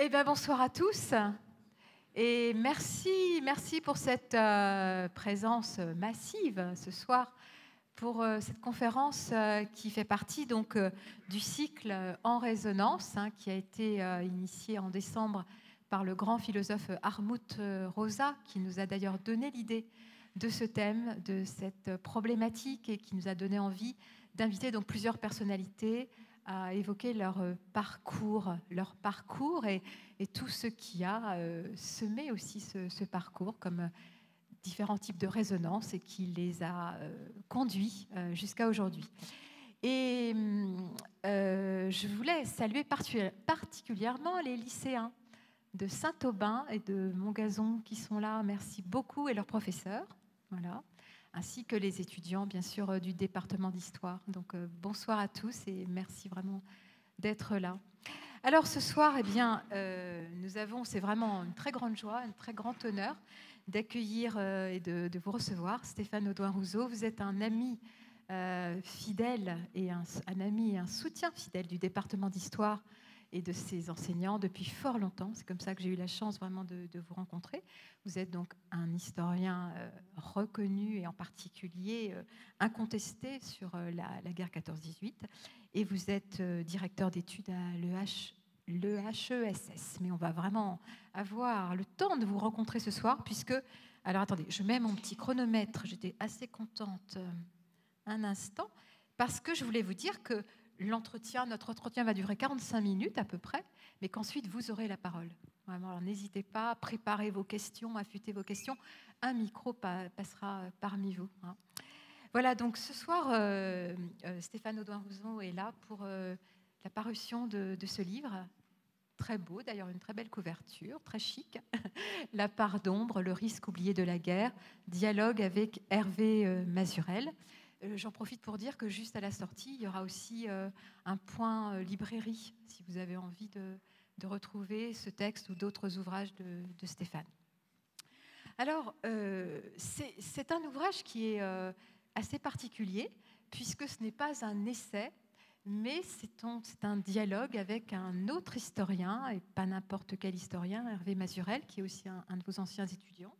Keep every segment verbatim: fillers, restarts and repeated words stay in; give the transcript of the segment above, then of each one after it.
Eh bien, bonsoir à tous et merci, merci pour cette euh, présence massive ce soir pour euh, cette conférence euh, qui fait partie donc euh, du cycle En résonance hein, qui a été euh, initié en décembre par le grand philosophe Hartmut Rosa, qui nous a d'ailleurs donné l'idée de ce thème, de cette problématique et qui nous a donné envie d'inviter donc plusieurs personnalités à évoquer leur parcours, leur parcours et, et tout ce qui a euh, semé aussi ce, ce parcours comme différents types de résonances et qui les a euh, conduits euh, jusqu'à aujourd'hui. Et euh, je voulais saluer particulièrement les lycéens de Saint-Aubin et de Montgazon qui sont là, merci beaucoup, et leurs professeurs, voilà, ainsi que les étudiants, bien sûr, du département d'histoire. Donc, euh, bonsoir à tous et merci vraiment d'être là. Alors, ce soir, eh bien, euh, nous avons, c'est vraiment une très grande joie, un très grand honneur d'accueillir euh, et de, de vous recevoir. Stéphane Audouin-Rousseau, vous êtes un ami euh, fidèle et un, un ami et un soutien fidèle du département d'histoire et de ses enseignants depuis fort longtemps. C'est comme ça que j'ai eu la chance vraiment de, de vous rencontrer. Vous êtes donc un historien euh, reconnu et en particulier euh, incontesté sur euh, la, la guerre quatorze dix-huit. Et vous êtes euh, directeur d'études à l'E H, l'E H E S S. Mais on va vraiment avoir le temps de vous rencontrer ce soir puisque... Alors attendez, je mets mon petit chronomètre. J'étais assez contente euh, un instant parce que je voulais vous dire que l'entretien, notre entretien va durer quarante-cinq minutes à peu près, mais qu'ensuite vous aurez la parole. Vraiment, alors n'hésitez pas à préparer vos questions, affûter vos questions. Un micro pa- passera parmi vous. Hein. Voilà, donc ce soir, euh, euh, Stéphane Audouin-Rousseau est là pour euh, la parution de, de ce livre. Très beau, d'ailleurs une très belle couverture, très chic. La part d'ombre, le risque oublié de la guerre, dialogue avec Hervé euh, Mazurel. J'en profite pour dire que juste à la sortie, il y aura aussi euh, un point euh, librairie, si vous avez envie de, de retrouver ce texte ou d'autres ouvrages de, de Stéphane. Alors, euh, c'est, c'est un ouvrage qui est euh, assez particulier, puisque ce n'est pas un essai, mais c'est un, c'est un dialogue avec un autre historien, et pas n'importe quel historien, Hervé Mazurel, qui est aussi un, un de vos anciens étudiants.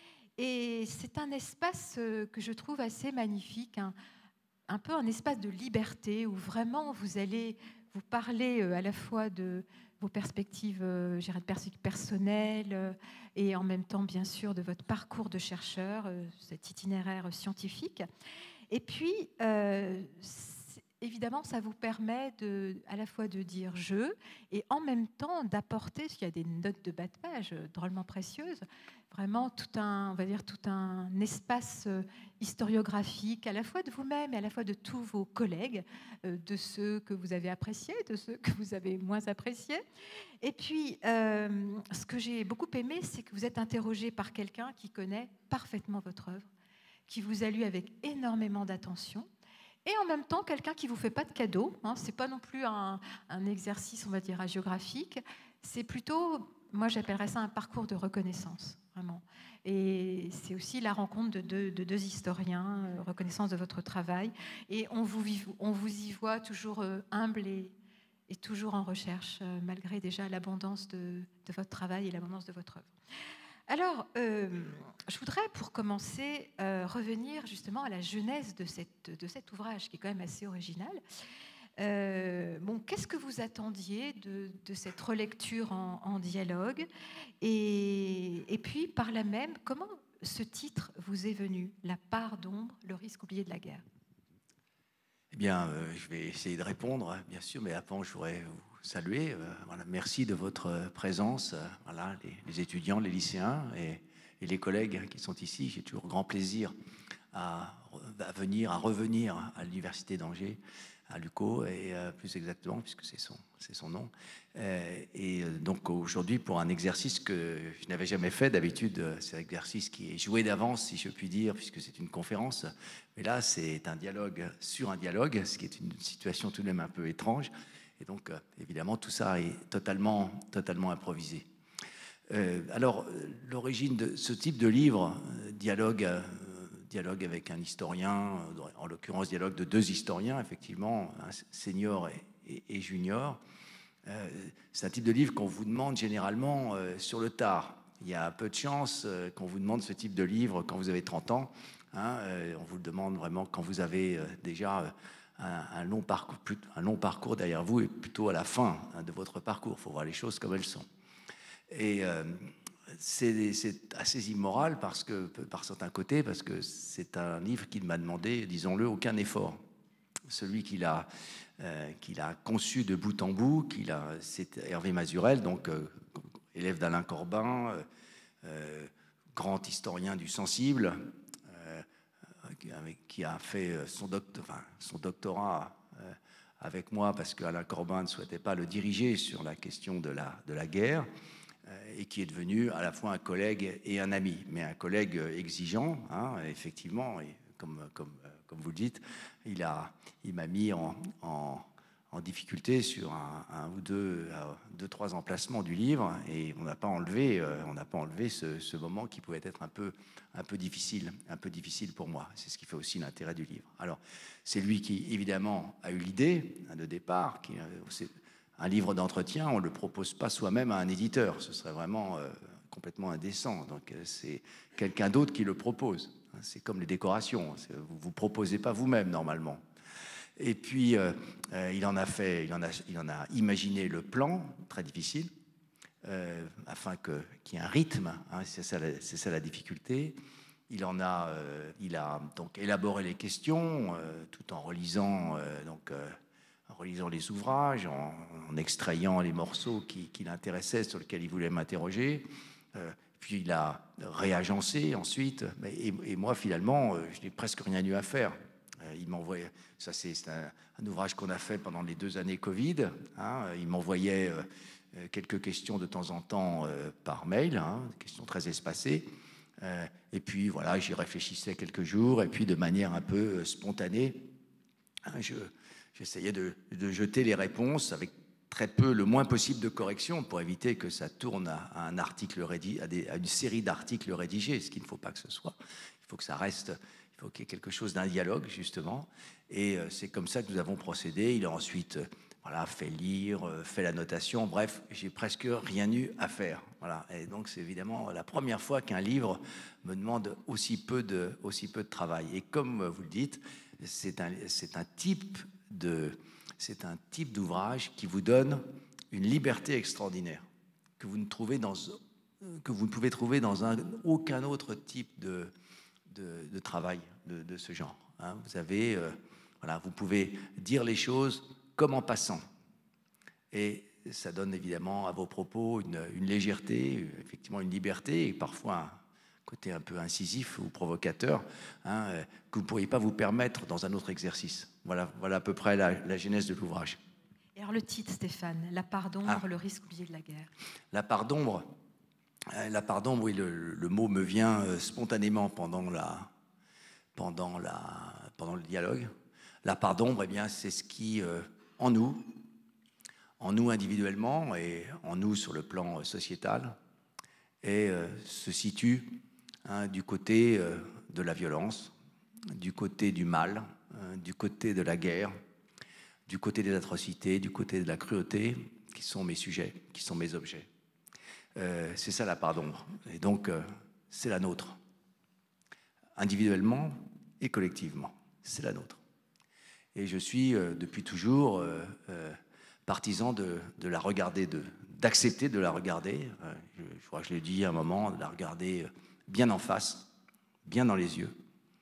Et c'est un espace que je trouve assez magnifique, un, un peu un espace de liberté où vraiment vous allez vous parler à la fois de vos perspectives euh, personnelles euh, et en même temps, bien sûr, de votre parcours de chercheur, euh, cet itinéraire scientifique. Et puis, euh, évidemment, ça vous permet de, à la fois de dire « je » et en même temps d'apporter, parce qu'il y a des notes de bas de page drôlement précieuses, vraiment tout un, on va dire, tout un espace historiographique, à la fois de vous-même et à la fois de tous vos collègues, de ceux que vous avez appréciés, de ceux que vous avez moins appréciés. Et puis, euh, ce que j'ai beaucoup aimé, c'est que vous êtes interrogé par quelqu'un qui connaît parfaitement votre œuvre, qui vous a lu avec énormément d'attention, et en même temps quelqu'un qui ne vous fait pas de cadeau. Hein, ce n'est pas non plus un, un exercice, on va dire, hagiographique. C'est plutôt, moi j'appellerais ça un parcours de reconnaissance, vraiment. Et c'est aussi la rencontre de deux, de deux historiens, euh, reconnaissance de votre travail. Et on vous, on vous y voit toujours euh, humble et, et toujours en recherche, euh, malgré déjà l'abondance de, de votre travail et l'abondance de votre œuvre. Alors, euh, je voudrais, pour commencer, euh, revenir justement à la genèse de, cette, de cet ouvrage, qui est quand même assez original. Euh, bon, qu'est-ce que vous attendiez de, de cette relecture en, en dialogue et, et puis, par là même, comment ce titre vous est venu, La part d'ombre, le risque oublié de la guerre? Eh bien, euh, je vais essayer de répondre, bien sûr, mais avant, je voudrais vous saluer. Euh, voilà, merci de votre présence, euh, voilà, les, les étudiants, les lycéens et, et les collègues qui sont ici. J'ai toujours grand plaisir à, à venir, à revenir à l'Université d'Angers, à l'U Q O, et euh, plus exactement, puisque c'est son, c'est son nom. Euh, et donc aujourd'hui, pour un exercice que je n'avais jamais fait, d'habitude, c'est un exercice qui est joué d'avance, si je puis dire, puisque c'est une conférence. Mais là, c'est un dialogue sur un dialogue, ce qui est une situation tout de même un peu étrange. Et donc, euh, évidemment, tout ça est totalement, totalement improvisé. Euh, alors, l'origine de ce type de livre, euh, dialogue, euh, dialogue avec un historien, euh, en l'occurrence, dialogue de deux historiens, effectivement, un senior et, et, et junior, euh, c'est un type de livre qu'on vous demande généralement euh, sur le tard. Il y a peu de chances euh, qu'on vous demande ce type de livre quand vous avez trente ans. Hein, euh, on vous le demande vraiment quand vous avez euh, déjà euh, un, un, long parcours, plus, un long parcours derrière vous et plutôt à la fin hein, de votre parcours. Il faut voir les choses comme elles sont. Et euh, c'est, c'est assez immoral parce que, par certains côtés, parce que c'est un livre qui ne m'a demandé, disons-le, aucun effort. Celui qu'il a, euh, qu'il a conçu de bout en bout, qu'il a, c'est Hervé Mazurel, donc euh, élève d'Alain Corbin, euh, euh, grand historien du sensible, euh, avec, qui a fait son, doctor, enfin, son doctorat euh, avec moi parce qu'Alain Corbin ne souhaitait pas le diriger sur la question de la, de la guerre, euh, et qui est devenu à la fois un collègue et un ami, mais un collègue exigeant, hein, effectivement, et comme, comme, comme vous le dites, il, a, il m'a mis en, en en difficulté sur un, un ou deux, deux, trois emplacements du livre, et on n'a pas enlevé, euh, on n'a pas enlevé ce, ce moment qui pouvait être un peu, un peu difficile, un peu difficile pour moi. C'est ce qui fait aussi l'intérêt du livre. Alors, c'est lui qui, évidemment, a eu l'idée hein, de départ. Qui, c'est un livre d'entretien, on ne le propose pas soi-même à un éditeur. Ce serait vraiment euh, complètement indécent. Donc, c'est quelqu'un d'autre qui le propose. C'est comme les décorations. Vous ne vous proposez pas vous-même, normalement. Et puis, euh, euh, il en a fait, il en a, il en a imaginé le plan, très difficile, euh, afin que, qu'il y ait un rythme, hein, c'est ça, c'est ça la difficulté. Il en a, euh, il a donc élaboré les questions, euh, tout en relisant, euh, donc, euh, en relisant les ouvrages, en, en extrayant les morceaux qui, qui l'intéressaient, sur lesquels il voulait m'interroger. Euh, puis il a réagencé ensuite, et, et moi, finalement, euh, je n'ai presque rien eu à faire. Il m'envoyait, ça c'est, c'est un, un ouvrage qu'on a fait pendant les deux années Covid. Hein, il m'envoyait euh, quelques questions de temps en temps euh, par mail, hein, des questions très espacées. Euh, et puis voilà, j'y réfléchissais quelques jours, et puis de manière un peu spontanée, hein, je, j'essayais de, de jeter les réponses avec très peu, le moins possible de corrections pour éviter que ça tourne à, à un article rédigé, à, des, à une série d'articles rédigés, ce qu'il ne faut pas que ce soit. Il faut que ça reste. Il faut qu'il y ait quelque chose d'un dialogue, justement. Et euh, c'est comme ça que nous avons procédé. Il a ensuite euh, voilà, fait lire, euh, fait la notation. Bref, j'ai presque rien eu à faire. Voilà. Et donc, c'est évidemment la première fois qu'un livre me demande aussi peu de, aussi peu de travail. Et comme vous le dites, c'est un, c'est un type de, c'est un type d'ouvrage qui vous donne une liberté extraordinaire que vous ne trouvez dans, que vous ne pouvez trouver dans un, aucun autre type de De, de travail de, de ce genre. Hein. Vous avez, euh, voilà, vous pouvez dire les choses comme en passant, et ça donne évidemment à vos propos une, une légèreté, effectivement une liberté, et parfois un côté un peu incisif ou provocateur, hein, que vous ne pourriez pas vous permettre dans un autre exercice. Voilà, voilà à peu près la, la genèse de l'ouvrage. Et alors le titre, Stéphane, La part d'ombre, ah. le risque oublié de la guerre. La part d'ombre. La part d'ombre, oui, le, le mot me vient spontanément pendant, la, pendant, la, pendant le dialogue. La part d'ombre, eh bien, c'est ce qui, euh, en nous, en nous individuellement et en nous sur le plan sociétal, et, euh, se situe hein, du côté euh, de la violence, du côté du mal, hein, du côté de la guerre, du côté des atrocités, du côté de la cruauté, qui sont mes sujets, qui sont mes objets. Euh, c'est ça la part d'ombre. Et donc, euh, c'est la nôtre. Individuellement et collectivement, c'est la nôtre. Et je suis, euh, depuis toujours, euh, euh, partisan de, de la regarder, de, d'accepter de la regarder. Euh, je, je crois que je l'ai dit à un moment, de la regarder bien en face, bien dans les yeux.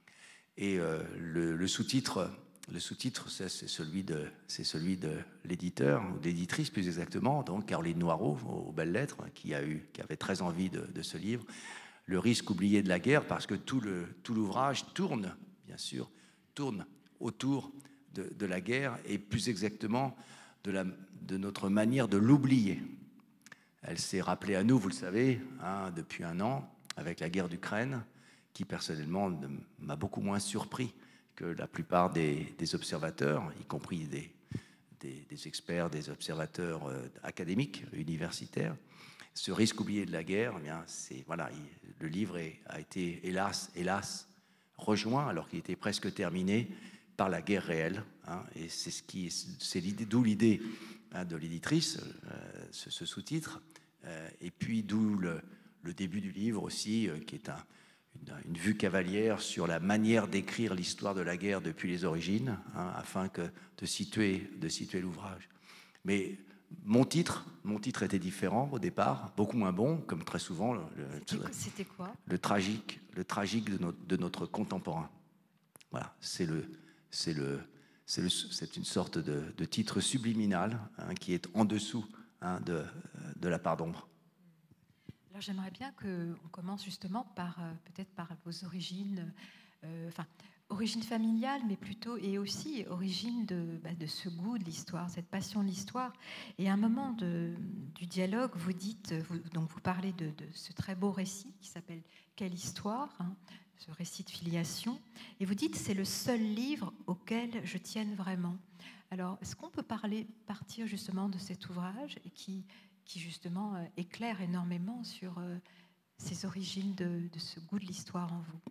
Et euh, le, le sous-titre... Le sous-titre, c'est celui de, c'est celui de l'éditeur, ou de l'éditrice plus exactement, donc Caroline Noireau, aux Belles Lettres, qui, a eu, qui avait très envie de, de ce livre. Le risque oublié de la guerre, parce que tout, le, tout l'ouvrage tourne, bien sûr, tourne autour de, de la guerre, et plus exactement de, la, de notre manière de l'oublier. Elle s'est rappelée à nous, vous le savez, hein, depuis un an, avec la guerre d'Ukraine, qui personnellement m'a beaucoup moins surpris que la plupart des, des observateurs, y compris des, des, des experts, des observateurs euh, académiques, universitaires. Ce risque oublié de la guerre, eh bien, c'est, voilà, il, le livre est, a été, hélas, hélas, rejoint, alors qu'il était presque terminé, par la guerre réelle. Hein, et c'est, ce qui, c'est l'idée, d'où l'idée hein, de l'éditrice, euh, ce, ce sous-titre, euh, et puis d'où le, le début du livre aussi, euh, qui est un, une, une vue cavalière sur la manière d'écrire l'histoire de la guerre depuis les origines, hein, afin que, de situer, de situer l'ouvrage. Mais mon titre, mon titre était différent au départ, beaucoup moins bon, comme très souvent. Le, C'était quoi? Le tragique, le tragique de notre, de notre contemporain. Voilà, c'est le, c'est le, c'est le, c'est une sorte de, de titre subliminal, hein, qui est en dessous, hein, de, de la part d'ombre. Alors j'aimerais bien qu'on commence justement par euh, peut-être par vos origines, euh, enfin origine familiale, mais plutôt et aussi origine de, bah, de ce goût de l'histoire, cette passion de l'histoire. Et à un moment de, du dialogue, vous dites, vous, donc vous parlez de, de ce très beau récit qui s'appelle Quelle histoire, hein, ce récit de filiation, et vous dites c'est le seul livre auquel je tienne vraiment. Alors est-ce qu'on peut parler, partir justement de cet ouvrage et qui qui justement euh, éclaire énormément sur euh, ces origines de, de ce goût de l'histoire en vous?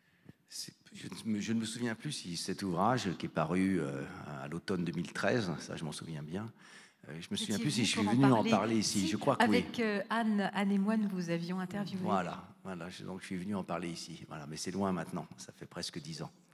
Je ne, je ne me souviens plus si cet ouvrage, qui est paru euh, à l'automne deux mille treize, ça je m'en souviens bien, euh, je me souviens plus si je suis venu en parler, en parler ici. Si, je crois que avec oui. euh, Anne, Anne et moi, nous vous avions interviewé. Voilà, voilà, donc je suis venu en parler ici. Voilà, mais c'est loin maintenant, ça fait presque dix ans.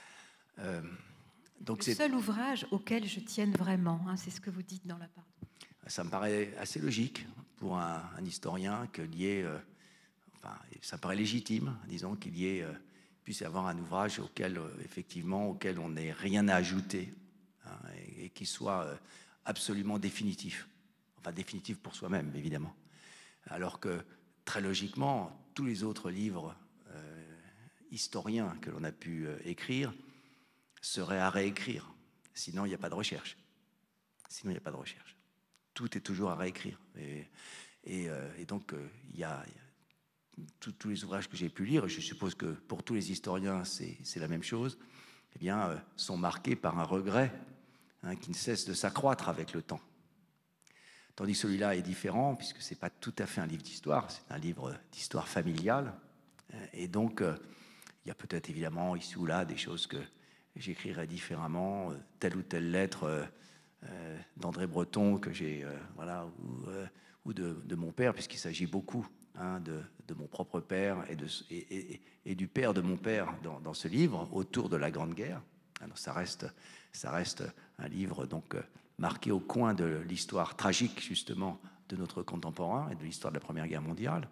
Euh, donc le c'est seul ouvrage auquel je tienne vraiment, hein, c'est ce que vous dites dans la part. Ça me paraît assez logique pour un, un historien qu'il y ait, euh, enfin, ça me paraît légitime, disons, qu'il y ait, euh, puisse y avoir un ouvrage auquel, euh, effectivement, auquel on n'ait rien à ajouter, hein, et, et qui soit euh, absolument définitif. Enfin, définitif pour soi-même, évidemment. Alors que, très logiquement, tous les autres livres euh, historiens que l'on a pu euh, écrire seraient à réécrire. Sinon, il n'y a pas de recherche. Sinon, il n'y a pas de recherche. Tout est toujours à réécrire. Et, et, euh, et donc, euh, il y a, y a tous les ouvrages que j'ai pu lire, et je suppose que pour tous les historiens, c'est la même chose, eh bien, euh, sont marqués par un regret, hein, qui ne cesse de s'accroître avec le temps. Tandis que celui-là est différent, puisque ce n'est pas tout à fait un livre d'histoire, c'est un livre d'histoire familiale. Et donc, euh, il y a peut-être évidemment ici ou là des choses que j'écrirais différemment, euh, telle ou telle lettre euh, Euh, d'André Breton que j'ai, euh, voilà, ou, euh, ou de, de mon père, puisqu'il s'agit beaucoup, hein, de, de mon propre père et, de, et, et, et du père de mon père dans, dans ce livre, autour de la Grande Guerre. Alors ça reste, ça reste un livre donc euh, marqué au coin de l'histoire tragique justement de notre contemporain et de l'histoire de la Première Guerre mondiale.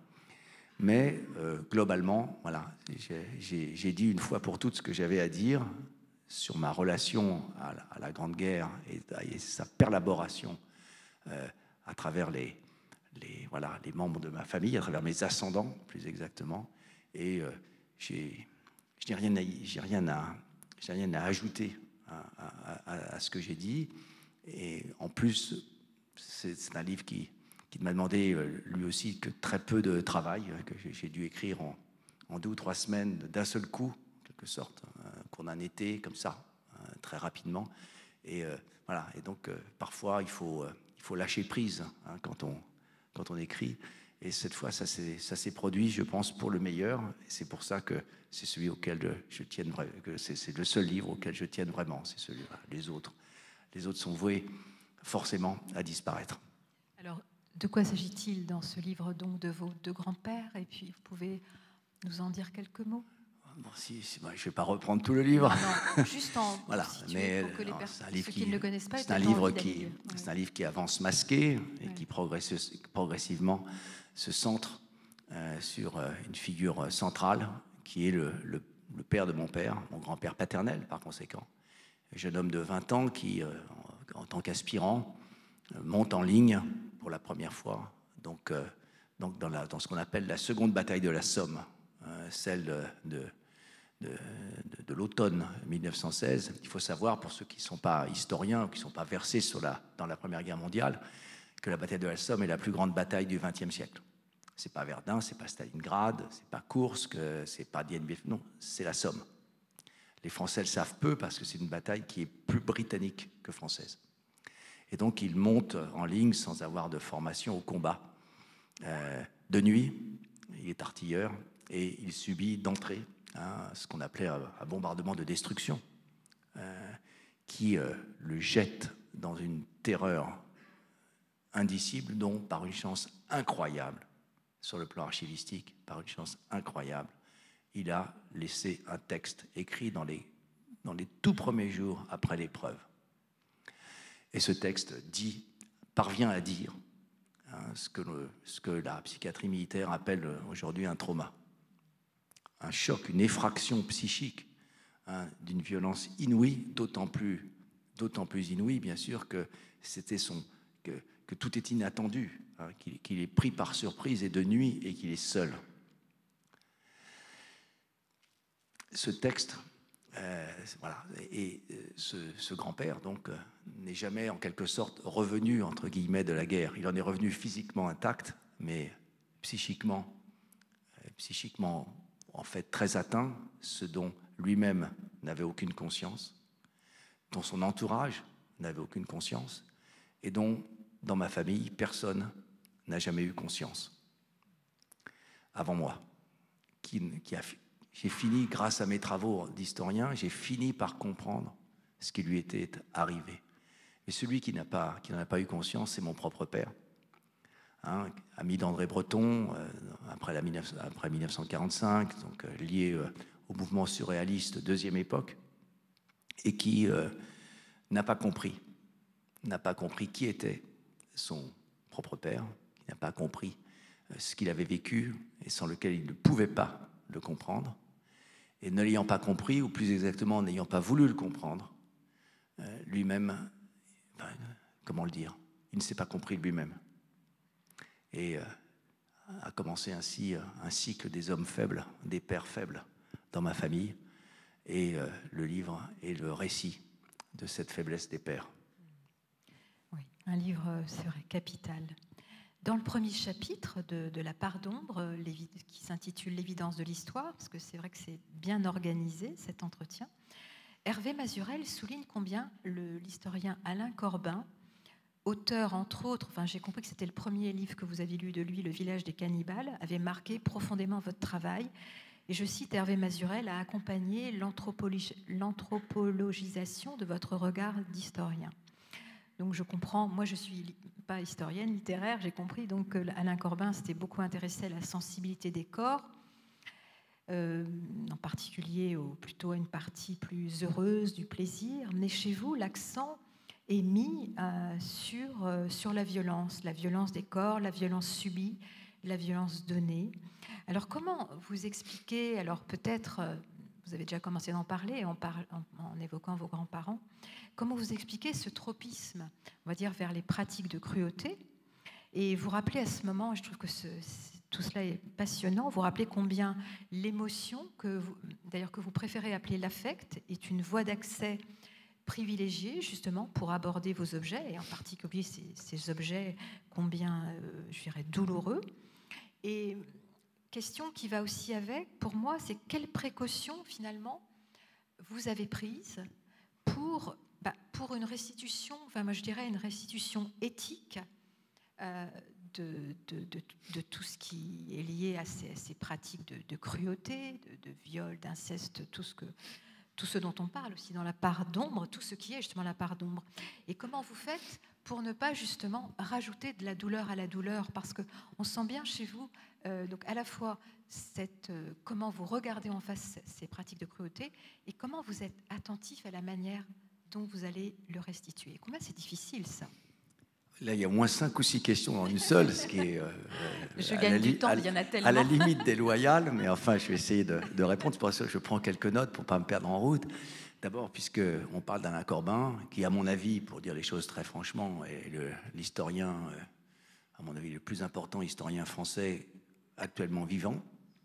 Mais euh, globalement, voilà, j'ai dit une fois pour toutes ce que j'avais à dire sur ma relation à la, à la Grande Guerre et, et sa perlaboration euh, à travers les, les, voilà, les membres de ma famille, à travers mes ascendants, plus exactement. Et euh, je n'ai rien, rien, rien à ajouter à, à, à, à ce que j'ai dit. Et en plus, c'est un livre qui, qui m'a demandé, lui aussi, que très peu de travail, que j'ai dû écrire en, en deux ou trois semaines d'un seul coup, quelque sorte, euh, qu'on a un été comme ça, euh, très rapidement. Et euh, voilà. Et donc euh, parfois il faut euh, il faut lâcher prise, hein, quand on quand on écrit. Et cette fois ça s'est ça s'est produit, je pense, pour le meilleur. Et c'est pour ça que c'est celui auquel je tienne, que c'est le seul livre auquel je tienne vraiment. C'est celui-là. Les autres les autres sont voués forcément à disparaître. Alors de quoi s'agit-il dans ce livre, donc, de vos deux grands-pères? Et puis vous pouvez nous en dire quelques mots? Bon, si, si, bah, je ne vais pas reprendre tout le livre. Non, non, juste en voilà, mais pour que les c'est un livre ceux qui, qui ne le connaissent pas. C'est un livre qui, ouais. c'est un livre qui avance masqué et ouais. qui progresse, progressivement se centre euh, sur euh, une figure centrale qui est le, le, le père de mon père, mon grand-père paternel par conséquent, un jeune homme de vingt ans qui, euh, en, en tant qu'aspirant, euh, monte en ligne pour la première fois, donc, euh, donc dans, la, dans ce qu'on appelle la seconde bataille de la Somme, euh, celle de, de de, de, de l'automne mille neuf cent seize. Il faut savoir, pour ceux qui ne sont pas historiens ou qui ne sont pas versés sur la, dans la Première Guerre mondiale, que la bataille de la Somme est la plus grande bataille du vingtième siècle. Ce n'est pas Verdun, ce n'est pas Stalingrad, ce n'est pas Kursk, ce n'est pas Dien Bien Phu, non, c'est la Somme. Les Français le savent peu parce que c'est une bataille qui est plus britannique que française. Et donc il monte en ligne sans avoir de formation au combat. Euh, de nuit, il est artilleur et il subit d'entrée Hein, ce qu'on appelait un, un bombardement de destruction, euh, qui euh, le jette dans une terreur indicible, dont, par une chance incroyable, sur le plan archivistique, par une chance incroyable, il a laissé un texte écrit dans les, dans les tout premiers jours après l'épreuve. Et ce texte dit, parvient à dire hein, ce, que le, ce que la psychiatrie militaire appelle aujourd'hui un trauma. Un choc, une effraction psychique hein, d'une violence inouïe, d'autant plus, d'autant plus inouïe, bien sûr, que, c'était son, que, que tout est inattendu, hein, qu'il, qu'il est pris par surprise et de nuit et qu'il est seul. Ce texte, euh, voilà, et ce, ce grand-père, donc, euh, n'est jamais en quelque sorte revenu, entre guillemets, de la guerre. Il en est revenu physiquement intact, mais psychiquement, euh, psychiquement, en fait, très atteint, ce dont lui-même n'avait aucune conscience, dont son entourage n'avait aucune conscience, et dont, dans ma famille, personne n'a jamais eu conscience. Avant moi, qui, qui a J'ai fini, grâce à mes travaux d'historien, j'ai fini par comprendre ce qui lui était arrivé. Et celui qui n'a pas, qui n'en a pas eu conscience, c'est mon propre père, hein, ami d'André Breton, euh, après, la, après mille neuf cent quarante-cinq, donc euh, lié euh, au mouvement surréaliste deuxième époque, et qui euh, n'a pas compris, n'a pas compris qui était son propre père, qui n'a pas compris euh, ce qu'il avait vécu et sans lequel il ne pouvait pas le comprendre, et ne l'ayant pas compris, ou plus exactement n'ayant pas voulu le comprendre, euh, lui-même, ben, comment le dire, il ne s'est pas compris lui-même. Et euh, a commencé ainsi euh, un cycle des hommes faibles, des pères faibles dans ma famille, et euh, le livre est le récit de cette faiblesse des pères. Oui, un livre, c'est vrai, capital. Dans le premier chapitre de, de La part d'ombre, qui s'intitule « L'évidence de l'histoire », parce que c'est vrai que c'est bien organisé, cet entretien, Hervé Mazurel souligne combien le, l'historien Alain Corbin, auteur entre autres, enfin j'ai compris que c'était le premier livre que vous avez lu de lui, « Le village des cannibales », avait marqué profondément votre travail. Et je cite, Hervé Mazurel a accompagné l'anthropolog- l'anthropologisation de votre regard d'historien. Donc je comprends, moi je ne suis pas historienne littéraire, j'ai compris donc que Alain Corbin s'était beaucoup intéressé à la sensibilité des corps, euh, en particulier au, plutôt à une partie plus heureuse du plaisir, mais chez vous l'accent est mis euh, sur, euh, sur la violence, la violence des corps, la violence subie, la violence donnée. Alors comment vous expliquez, alors peut-être, euh, vous avez déjà commencé à en parler en, par, en, en évoquant vos grands-parents, comment vous expliquez ce tropisme, on va dire, vers les pratiques de cruauté? Et vous rappelez à ce moment, je trouve que ce, tout cela est passionnant, vous rappelez combien l'émotion, que vous, d'ailleurs que vous préférez appeler l'affect, est une voie d'accès privilégiée justement pour aborder vos objets, et en particulier ces, ces objets combien, euh, je dirais, douloureux. Et question qui va aussi avec, pour moi, c'est quelles précautions finalement vous avez prises pour... Bah, pour une restitution, enfin moi je dirais une restitution éthique euh, de, de, de, de tout ce qui est lié à ces, à ces pratiques de, de cruauté, de, de viol, d'inceste, tout ce, que, tout ce dont on parle aussi dans La part d'ombre, tout ce qui est justement La part d'ombre. Et comment vous faites pour ne pas justement rajouter de la douleur à la douleur? Parce qu'on sent bien chez vous, euh, donc à la fois cette, euh, comment vous regardez en face ces pratiques de cruauté et comment vous êtes attentif à la manière dont vous allez le restituer. Combien c'est difficile, ça? Là, il y a au moins cinq ou six questions dans une seule, ce qui est euh, je gagne li- du temps, il y en a tellement. À la limite déloyale, mais enfin, je vais essayer de, de répondre. C'est pour ça que je prends quelques notes pour ne pas me perdre en route. D'abord, puisqu'on parle d'Alain Corbin, qui, à mon avis, pour dire les choses très franchement, est le, l'historien, euh, à mon avis, le plus important historien français actuellement vivant.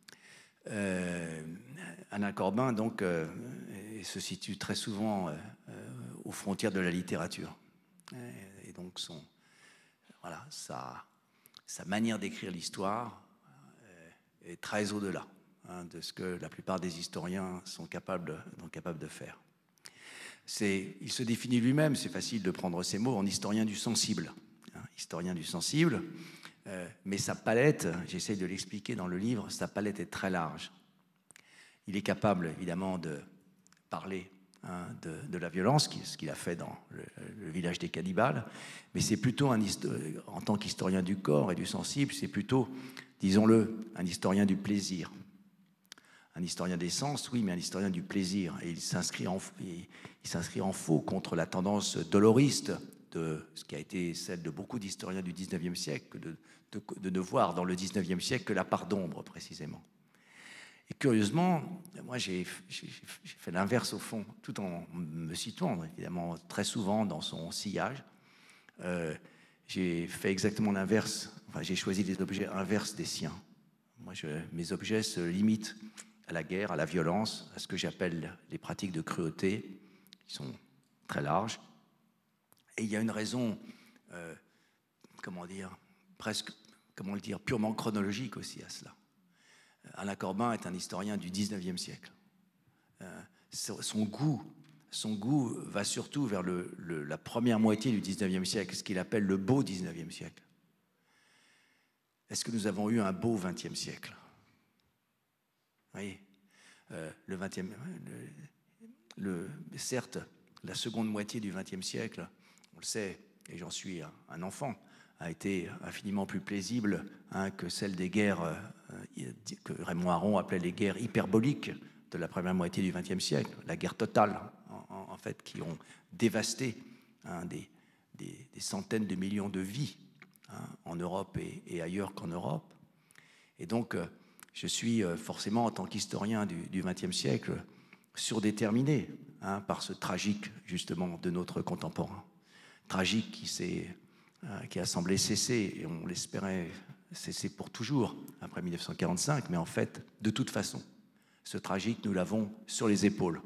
Euh, Alain Corbin, donc, euh, se situe très souvent euh, aux frontières de la littérature. Et donc, son, voilà, sa, sa manière d'écrire l'histoire euh, est très au-delà hein, de ce que la plupart des historiens sont capables, sont capables de faire. C'est, il se définit lui-même, c'est facile de prendre ces mots, en historien du sensible. Hein, historien du sensible. Euh, mais sa palette, j'essaie de l'expliquer dans le livre, sa palette est très large. Il est capable, évidemment, de parler hein, de, de la violence, ce qu'il a fait dans le, le village des cannibales, mais c'est plutôt, un, en tant qu'historien du corps et du sensible, c'est plutôt, disons-le, un historien du plaisir. Un historien des sens, oui, mais un historien du plaisir. Et il s'inscrit en, il, il s'inscrit en faux contre la tendance doloriste de ce qui a été celle de beaucoup d'historiens du dix-neuvième siècle, de, de, de ne voir dans le dix-neuvième siècle que la part d'ombre, précisément. Et curieusement, moi j'ai fait l'inverse au fond, tout en me situant évidemment très souvent dans son sillage. Euh, j'ai fait exactement l'inverse, enfin j'ai choisi des objets inverses des siens. Moi, je, mes objets se limitent à la guerre, à la violence, à ce que j'appelle les pratiques de cruauté, qui sont très larges. Et il y a une raison, euh, comment dire, presque, comment le dire, purement chronologique aussi à cela. Alain Corbin est un historien du dix-neuvième siècle. Euh, son goût, son goût va surtout vers le, le, la première moitié du dix-neuvième siècle, ce qu'il appelle le beau dix-neuvième siècle. Est-ce que nous avons eu un beau vingtième siècle? Vous voyez, euh, le vingtième, le, le, certes, la seconde moitié du vingtième siècle, on le sait, et j'en suis un, un enfant, a été infiniment plus paisible hein, que celle des guerres euh, que Raymond Aron appelait les guerres hyperboliques de la première moitié du vingtième siècle, la guerre totale, en, en, en fait, qui ont dévasté hein, des, des, des centaines de millions de vies hein, en Europe et, et ailleurs qu'en Europe. Et donc, euh, je suis euh, forcément, en tant qu'historien du, du vingtième siècle, surdéterminé hein, par ce tragique, justement, de notre contemporain. Tragique qui s'est... qui a semblé cesser, et on l'espérait cesser pour toujours, après mille neuf cent quarante-cinq, mais en fait, de toute façon, ce tragique, nous l'avons sur les épaules.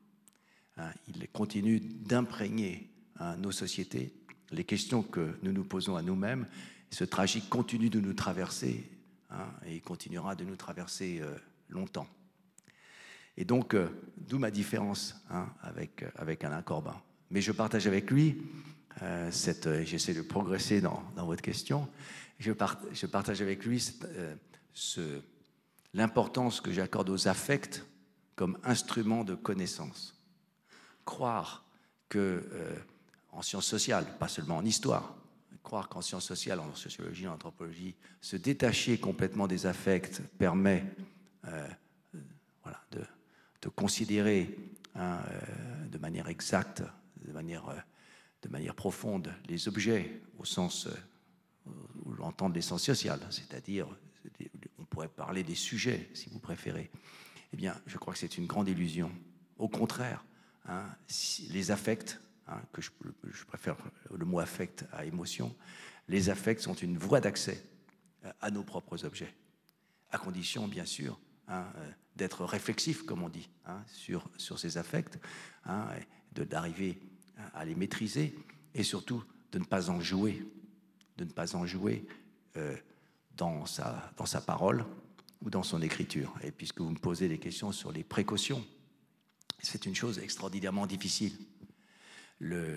Il continue d'imprégner nos sociétés, les questions que nous nous posons à nous-mêmes, ce tragique continue de nous traverser, et il continuera de nous traverser longtemps. Et donc, d'où ma différence avec, avec Alain Corbin. Mais je partage avec lui Euh, cette, euh, j'essaie de progresser dans, dans votre question. Je, part, je partage avec lui cette, euh, ce, l'importance que j'accorde aux affects comme instrument de connaissance. Croire que, euh, en sciences sociales, pas seulement en histoire, croire qu'en sciences sociales, en sociologie, en anthropologie, se détacher complètement des affects permet euh, voilà, de, de considérer hein, euh, de manière exacte, de manière euh, de manière profonde les objets au sens où l'entend l'essence sociale, c'est-à-dire, on pourrait parler des sujets, si vous préférez. Eh bien, je crois que c'est une grande illusion. Au contraire, hein, si les affects, hein, que je, je préfère le mot affect à émotion, les affects sont une voie d'accès à nos propres objets, à condition, bien sûr, hein, d'être réflexif, comme on dit, hein, sur, sur ces affects, hein, de, d'arriver à les maîtriser et surtout de ne pas en jouer, de ne pas en jouer euh, dans, sa, dans sa parole ou dans son écriture. Et puisque vous me posez des questions sur les précautions, c'est une chose extraordinairement difficile. Le...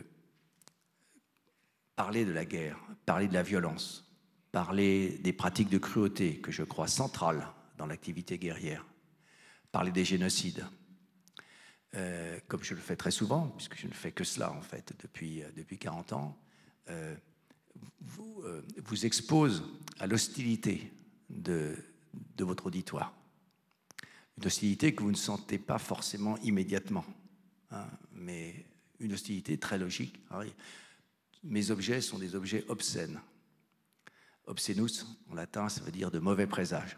Parler de la guerre, parler de la violence, parler des pratiques de cruauté que je crois centrales dans l'activité guerrière, parler des génocides, Euh, comme je le fais très souvent, puisque je ne fais que cela en fait depuis, euh, depuis quarante ans, euh, vous, euh, vous expose à l'hostilité de, de votre auditoire. Une hostilité que vous ne sentez pas forcément immédiatement, hein, mais une hostilité très logique. Alors, mes objets sont des objets obscènes. Obscenus, en latin, ça veut dire de mauvais présage.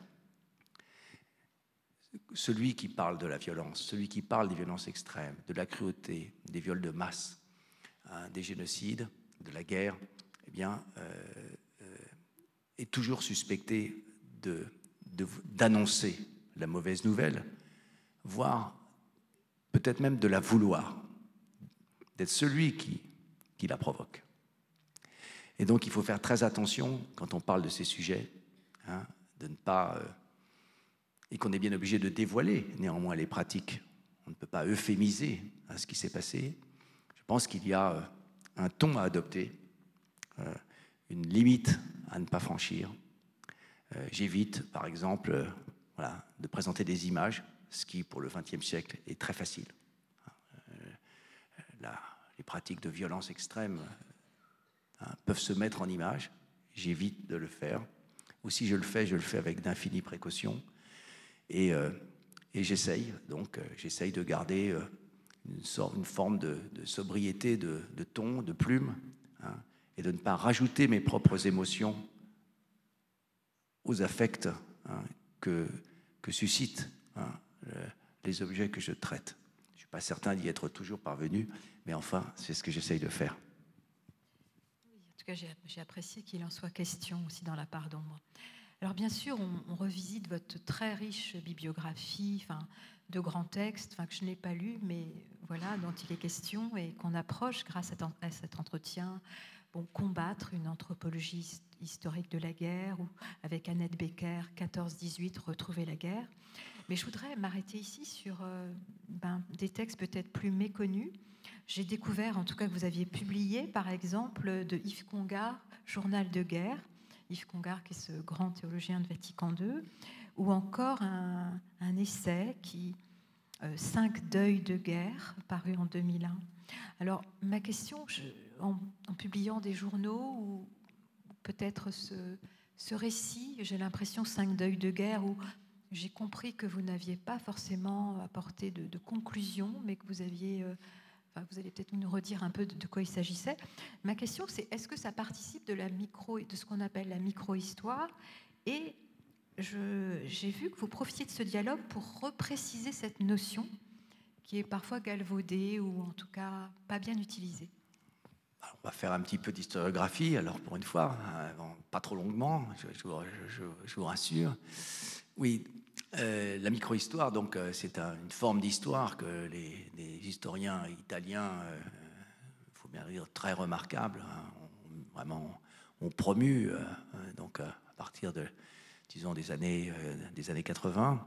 Celui qui parle de la violence, celui qui parle des violences extrêmes, de la cruauté, des viols de masse, hein, des génocides, de la guerre, eh bien, euh, euh, est toujours suspecté de, de, d'annoncer la mauvaise nouvelle, voire peut-être même de la vouloir, d'être celui qui, qui la provoque. Et donc, il faut faire très attention quand on parle de ces sujets, hein, de ne pas... Euh, et qu'on est bien obligé de dévoiler néanmoins les pratiques. On ne peut pas euphémiser hein, ce qui s'est passé. Je pense qu'il y a un ton à adopter, euh, une limite à ne pas franchir. Euh, j'évite, par exemple, euh, voilà, de présenter des images, ce qui, pour le vingtième siècle, est très facile. Euh, la, les pratiques de violence extrême hein, peuvent se mettre en image. J'évite de le faire. Ou si je le fais, je le fais avec d'infinies précautions. Et, euh, et j'essaye, donc, euh, j'essaye de garder euh, une, sorte, une forme de, de sobriété, de, de ton, de plume, hein, et de ne pas rajouter mes propres émotions aux affects hein, que, que suscitent hein, le, les objets que je traite. Je ne suis pas certain d'y être toujours parvenu, mais enfin, c'est ce que j'essaye de faire. Oui, en tout cas, j'ai, j'ai apprécié qu'il en soit question aussi dans la part d'ombre. Alors bien sûr, on, on revisite votre très riche bibliographie, enfin, de grands textes, enfin, que je n'ai pas lus, mais voilà, dont il est question et qu'on approche grâce à, à cet entretien. Bon, combattre une anthropologie historique de la guerre, ou avec Annette Becker, quatorze dix-huit, retrouver la guerre. Mais je voudrais m'arrêter ici sur euh, ben, des textes peut-être plus méconnus. J'ai découvert, en tout cas, que vous aviez publié, par exemple, de Yves Congar, Journal de guerre, Yves Congar, qui est ce grand théologien de Vatican deux, ou encore un, un essai qui euh, Cinq deuils de guerre, paru en deux mille un. Alors, ma question, je, en, en publiant des journaux, ou peut-être ce, ce récit, j'ai l'impression, Cinq deuils de guerre, où j'ai compris que vous n'aviez pas forcément apporté de, de conclusion, mais que vous aviez... Euh, enfin, vous allez peut-être nous redire un peu de, de quoi il s'agissait. Ma question, c'est est-ce que ça participe de, la micro, de ce qu'on appelle la micro-histoire? Et je, j'ai vu que vous profitiez de ce dialogue pour repréciser cette notion qui est parfois galvaudée ou en tout cas pas bien utilisée. Alors, on va faire un petit peu d'historiographie, alors pour une fois, hein, bon, pas trop longuement, je, je, je, je vous rassure. Oui, euh, la micro-histoire, donc, euh, c'est un, une forme d'histoire que les, les historiens italiens, il euh, faut bien dire, très remarquables, hein, ont, vraiment ont promu, euh, donc, à partir de, disons, des années, euh, des années quatre-vingts.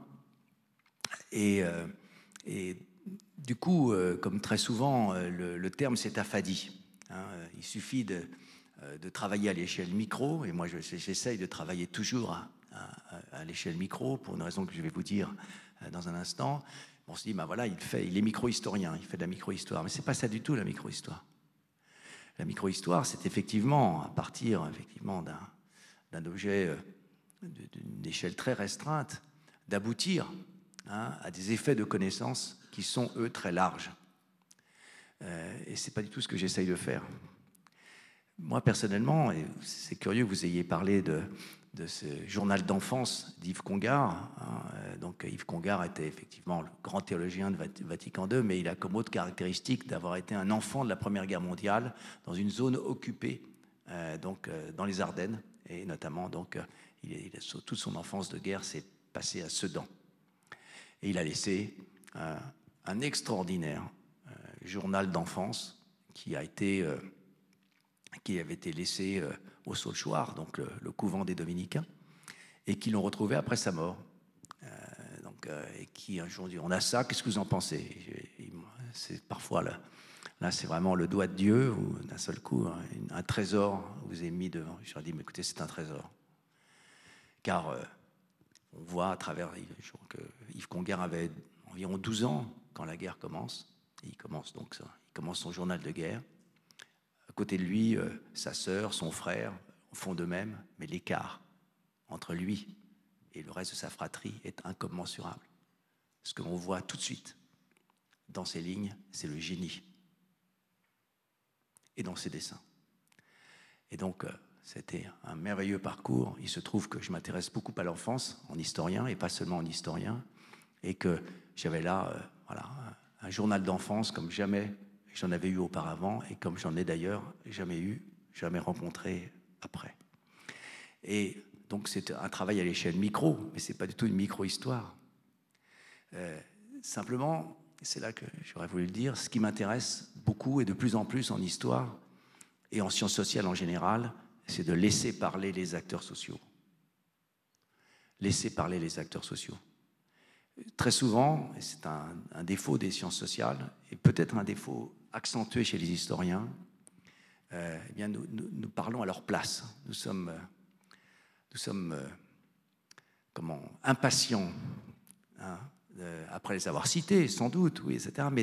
Et, euh, et du coup, euh, comme très souvent, euh, le, le terme s'est affadi. Hein, il suffit de, euh, de travailler à l'échelle micro, et moi je, j'essaye de travailler toujours à, à, à l'échelle micro, pour une raison que je vais vous dire euh, dans un instant. On se dit, ben voilà, il, fait, il est micro-historien, il fait de la micro-histoire, mais ce n'est pas ça du tout la micro-histoire. La micro-histoire, c'est effectivement, à partir effectivement, d'un, d'un objet euh, d'une échelle très restreinte, d'aboutir hein, à des effets de connaissance qui sont, eux, très larges. Euh, et ce n'est pas du tout ce que j'essaye de faire. Moi, personnellement, et c'est curieux que vous ayez parlé de, de ce journal d'enfance d'Yves Congar. Hein, donc, Yves Congar était effectivement le grand théologien de Vatican deux, mais il a comme autre caractéristique d'avoir été un enfant de la Première Guerre mondiale dans une zone occupée, euh, donc, euh, dans les Ardennes, et notamment, donc, euh, il, il a, toute son enfance de guerre s'est passée à Sedan. Et il a laissé euh, un extraordinaire euh, journal d'enfance qui a été... Euh, qui avait été laissé euh, au Saulchoir, donc le, le couvent des Dominicains, et qui l'ont retrouvé après sa mort. Euh, donc, euh, et qui un jour dit, on a ça, qu'est-ce que vous en pensez? Et, et, c'est parfois là, là c'est vraiment le doigt de Dieu, ou d'un seul coup, un, un trésor vous est mis devant. Je leur ai dit, mais écoutez, c'est un trésor. Car euh, on voit à travers, je crois que Yves Congar avait environ douze ans quand la guerre commence, et il commence donc ça, il commence son journal de guerre. À côté de lui, euh, sa sœur, son frère font de même, mais l'écart entre lui et le reste de sa fratrie est incommensurable. Ce que l'on voit tout de suite dans ces lignes, c'est le génie. Et dans ses dessins. Et donc, euh, c'était un merveilleux parcours. Il se trouve que je m'intéresse beaucoup à l'enfance, en historien, et pas seulement en historien, et que j'avais là, euh, voilà, un journal d'enfance comme jamais j'en avais eu auparavant, et comme j'en ai d'ailleurs jamais eu, jamais rencontré après. Et donc c'est un travail à l'échelle micro, mais ce n'est pas du tout une micro-histoire. Euh, simplement, c'est là que j'aurais voulu le dire, ce qui m'intéresse beaucoup et de plus en plus en histoire et en sciences sociales en général, c'est de laisser parler les acteurs sociaux. Laisser parler les acteurs sociaux. Très souvent, et c'est un, un défaut des sciences sociales, et peut-être un défaut accentué chez les historiens, euh, eh bien nous, nous, nous parlons à leur place. Nous sommes, euh, nous sommes euh, comment, impatients, hein, euh, après les avoir cités, sans doute, oui, et cetera. Mais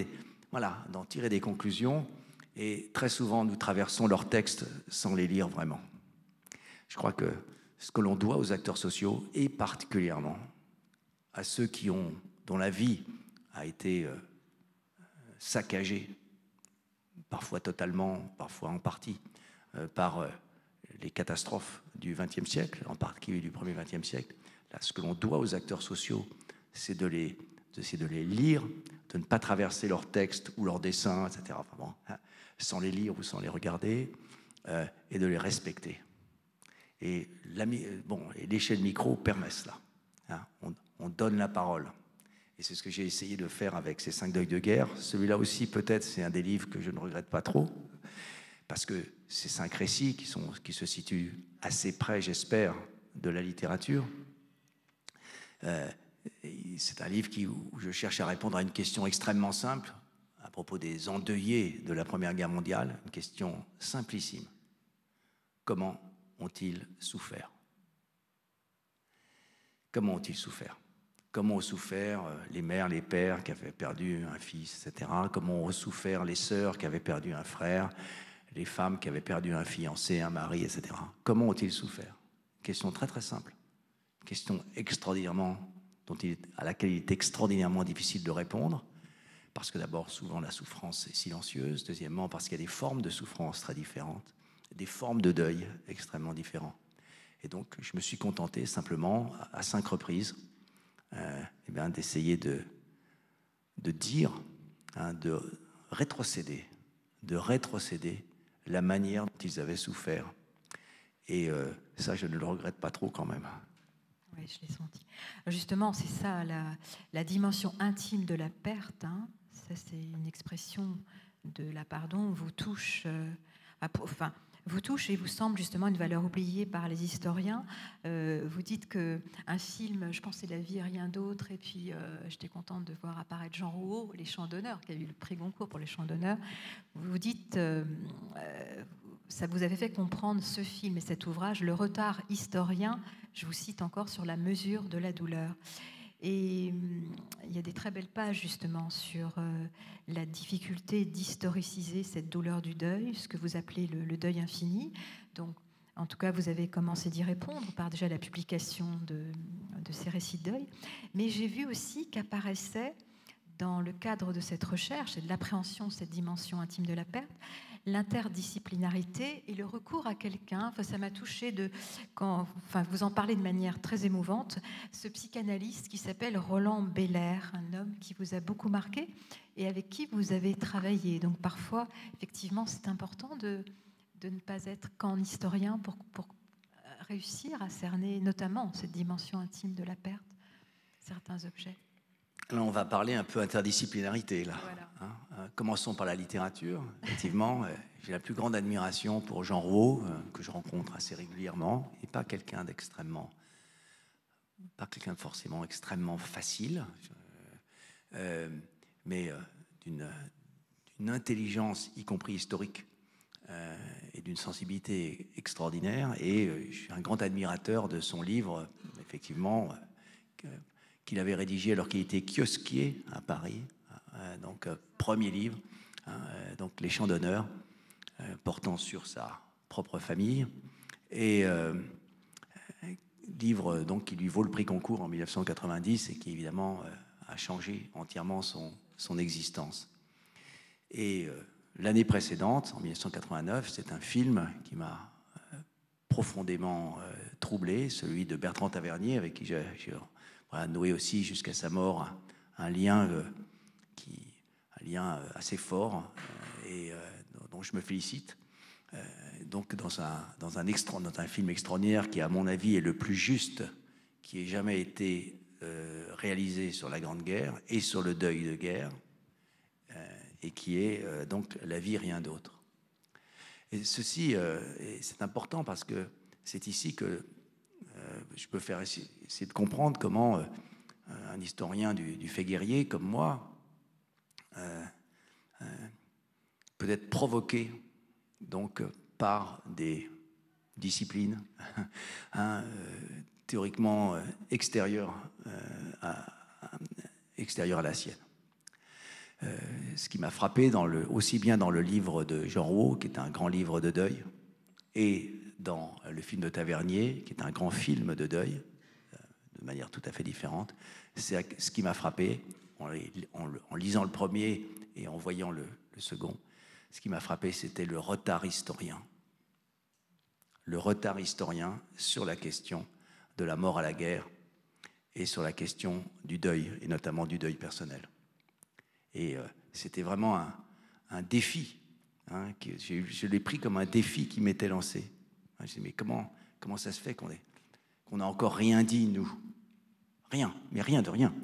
voilà, d'en tirer des conclusions. Et très souvent, nous traversons leurs textes sans les lire vraiment. Je crois que ce que l'on doit aux acteurs sociaux, et particulièrement à ceux qui ont, dont la vie a été euh, saccagée, parfois totalement, parfois en partie, euh, par euh, les catastrophes du vingtième siècle, en particulier du premier vingtième siècle. Là, ce que l'on doit aux acteurs sociaux, c'est de les, de, de les lire, de ne pas traverser leurs textes ou leurs dessins, et cetera, enfin bon, hein, sans les lire ou sans les regarder, euh, et de les respecter. Et bon, l'échelle micro permet cela. Hein, on, on donne la parole. Et c'est ce que j'ai essayé de faire avec ces cinq deuils de guerre. Celui-là aussi, peut-être, c'est un des livres que je ne regrette pas trop, parce que ces cinq récits qui, sont, qui se situent assez près, j'espère, de la littérature, euh, c'est un livre qui, où je cherche à répondre à une question extrêmement simple à propos des endeuillés de la Première Guerre mondiale, une question simplissime. Comment ont-ils souffert? Comment ont-ils souffert? Comment ont souffert les mères, les pères qui avaient perdu un fils, et cetera. Comment ont souffert les sœurs qui avaient perdu un frère, les femmes qui avaient perdu un fiancé, un mari, et cetera. Comment ont-ils souffert? Question très très simple. Question extraordinairement, dont il, à laquelle il est extraordinairement difficile de répondre, parce que d'abord, souvent, la souffrance est silencieuse. Deuxièmement, parce qu'il y a des formes de souffrance très différentes, des formes de deuil extrêmement différentes. Et donc, je me suis contenté simplement, à cinq reprises, euh, eh bien, d'essayer de, de dire, hein, de rétrocéder, de rétrocéder la manière dont ils avaient souffert. Et euh, ça, je ne le regrette pas trop quand même. Oui, je l'ai senti. Justement, c'est ça, la, la dimension intime de la perte. Hein, ça, c'est une expression de la pardon, vous touche... Euh, enfin, vous touche et vous semble justement une valeur oubliée par les historiens. Euh, vous dites qu'un film, je pense que c'est La vie et rien d'autre, et puis euh, j'étais contente de voir apparaître Jean Rouault, Les Chants d'honneur, qui a eu le prix Goncourt pour les Chants d'honneur. Vous dites, euh, euh, ça vous avait fait comprendre, ce film et cet ouvrage, le retard historien, je vous cite encore, sur la mesure de la douleur. Et il y a des très belles pages justement sur euh, la difficulté d'historiciser cette douleur du deuil, ce que vous appelez le, le deuil infini. Donc, en tout cas, vous avez commencé d'y répondre par déjà la publication de, de ces récits de deuil. Mais j'ai vu aussi qu'apparaissait, dans le cadre de cette recherche et de l'appréhension de cette dimension intime de la perte, l'interdisciplinarité et le recours à quelqu'un. Enfin, ça m'a touchée de, quand, enfin, vous en parlez de manière très émouvante, ce psychanalyste qui s'appelle Roland Beller, un homme qui vous a beaucoup marqué et avec qui vous avez travaillé. Donc parfois, effectivement, c'est important de, de ne pas être qu'en historien pour, pour réussir à cerner notamment cette dimension intime de la perte, certains objets. Là, on va parler un peu interdisciplinarité, là. Voilà. Hein, commençons par la littérature. Effectivement, j'ai la plus grande admiration pour Jean Rouault, que je rencontre assez régulièrement, et pas quelqu'un d'extrêmement, pas quelqu'un de forcément extrêmement facile, euh, mais euh, d'une, d'une intelligence, y compris historique, euh, et d'une sensibilité extraordinaire. Et euh, je suis un grand admirateur de son livre, effectivement, que, qu'il avait rédigé alors qu'il était kiosquier à Paris, euh, donc euh, premier livre, euh, donc Les Chants d'honneur, euh, portant sur sa propre famille, et euh, livre donc qui lui vaut le prix Goncourt en mille neuf cent quatre-vingt-dix et qui évidemment euh, a changé entièrement son, son existence. Et euh, l'année précédente, en mille neuf cent quatre-vingt-neuf, c'est un film qui m'a euh, profondément euh, troublé, celui de Bertrand Tavernier, avec qui j'ai, j'ai Voilà, noué aussi jusqu'à sa mort un, un lien euh, qui, un lien euh, assez fort euh, et euh, dont je me félicite. Euh, donc dans un dans un extra, dans un film extraordinaire qui, à mon avis, est le plus juste qui ait jamais été euh, réalisé sur la Grande Guerre et sur le deuil de guerre, euh, et qui est euh, donc La vie, rien d'autre. Et ceci, euh, et c'est important parce que c'est ici que Euh, je peux faire essayer, essayer de comprendre comment euh, un historien du, du fait guerrier comme moi euh, euh, peut être provoqué donc par des disciplines hein, euh, théoriquement euh, extérieures, euh, à, à, extérieures à la sienne. Euh, ce qui m'a frappé dans le, aussi bien dans le livre de Jean Rouault, qui est un grand livre de deuil, et dans le film de Tavernier, qui est un grand film de deuil, euh, de manière tout à fait différente, c'est ce qui m'a frappé en, en, en lisant le premier et en voyant le, le second. Ce qui m'a frappé, c'était le retard historien. Le retard historien sur la question de la mort à la guerre et sur la question du deuil, et notamment du deuil personnel. Et euh, c'était vraiment un, un défi. Hein, que je, je l'ai pris comme un défi qui m'était lancé. Je me suis dit, mais comment, comment ça se fait qu'on ait, qu'on n'a encore rien dit, nous? Rien, mais rien de rien.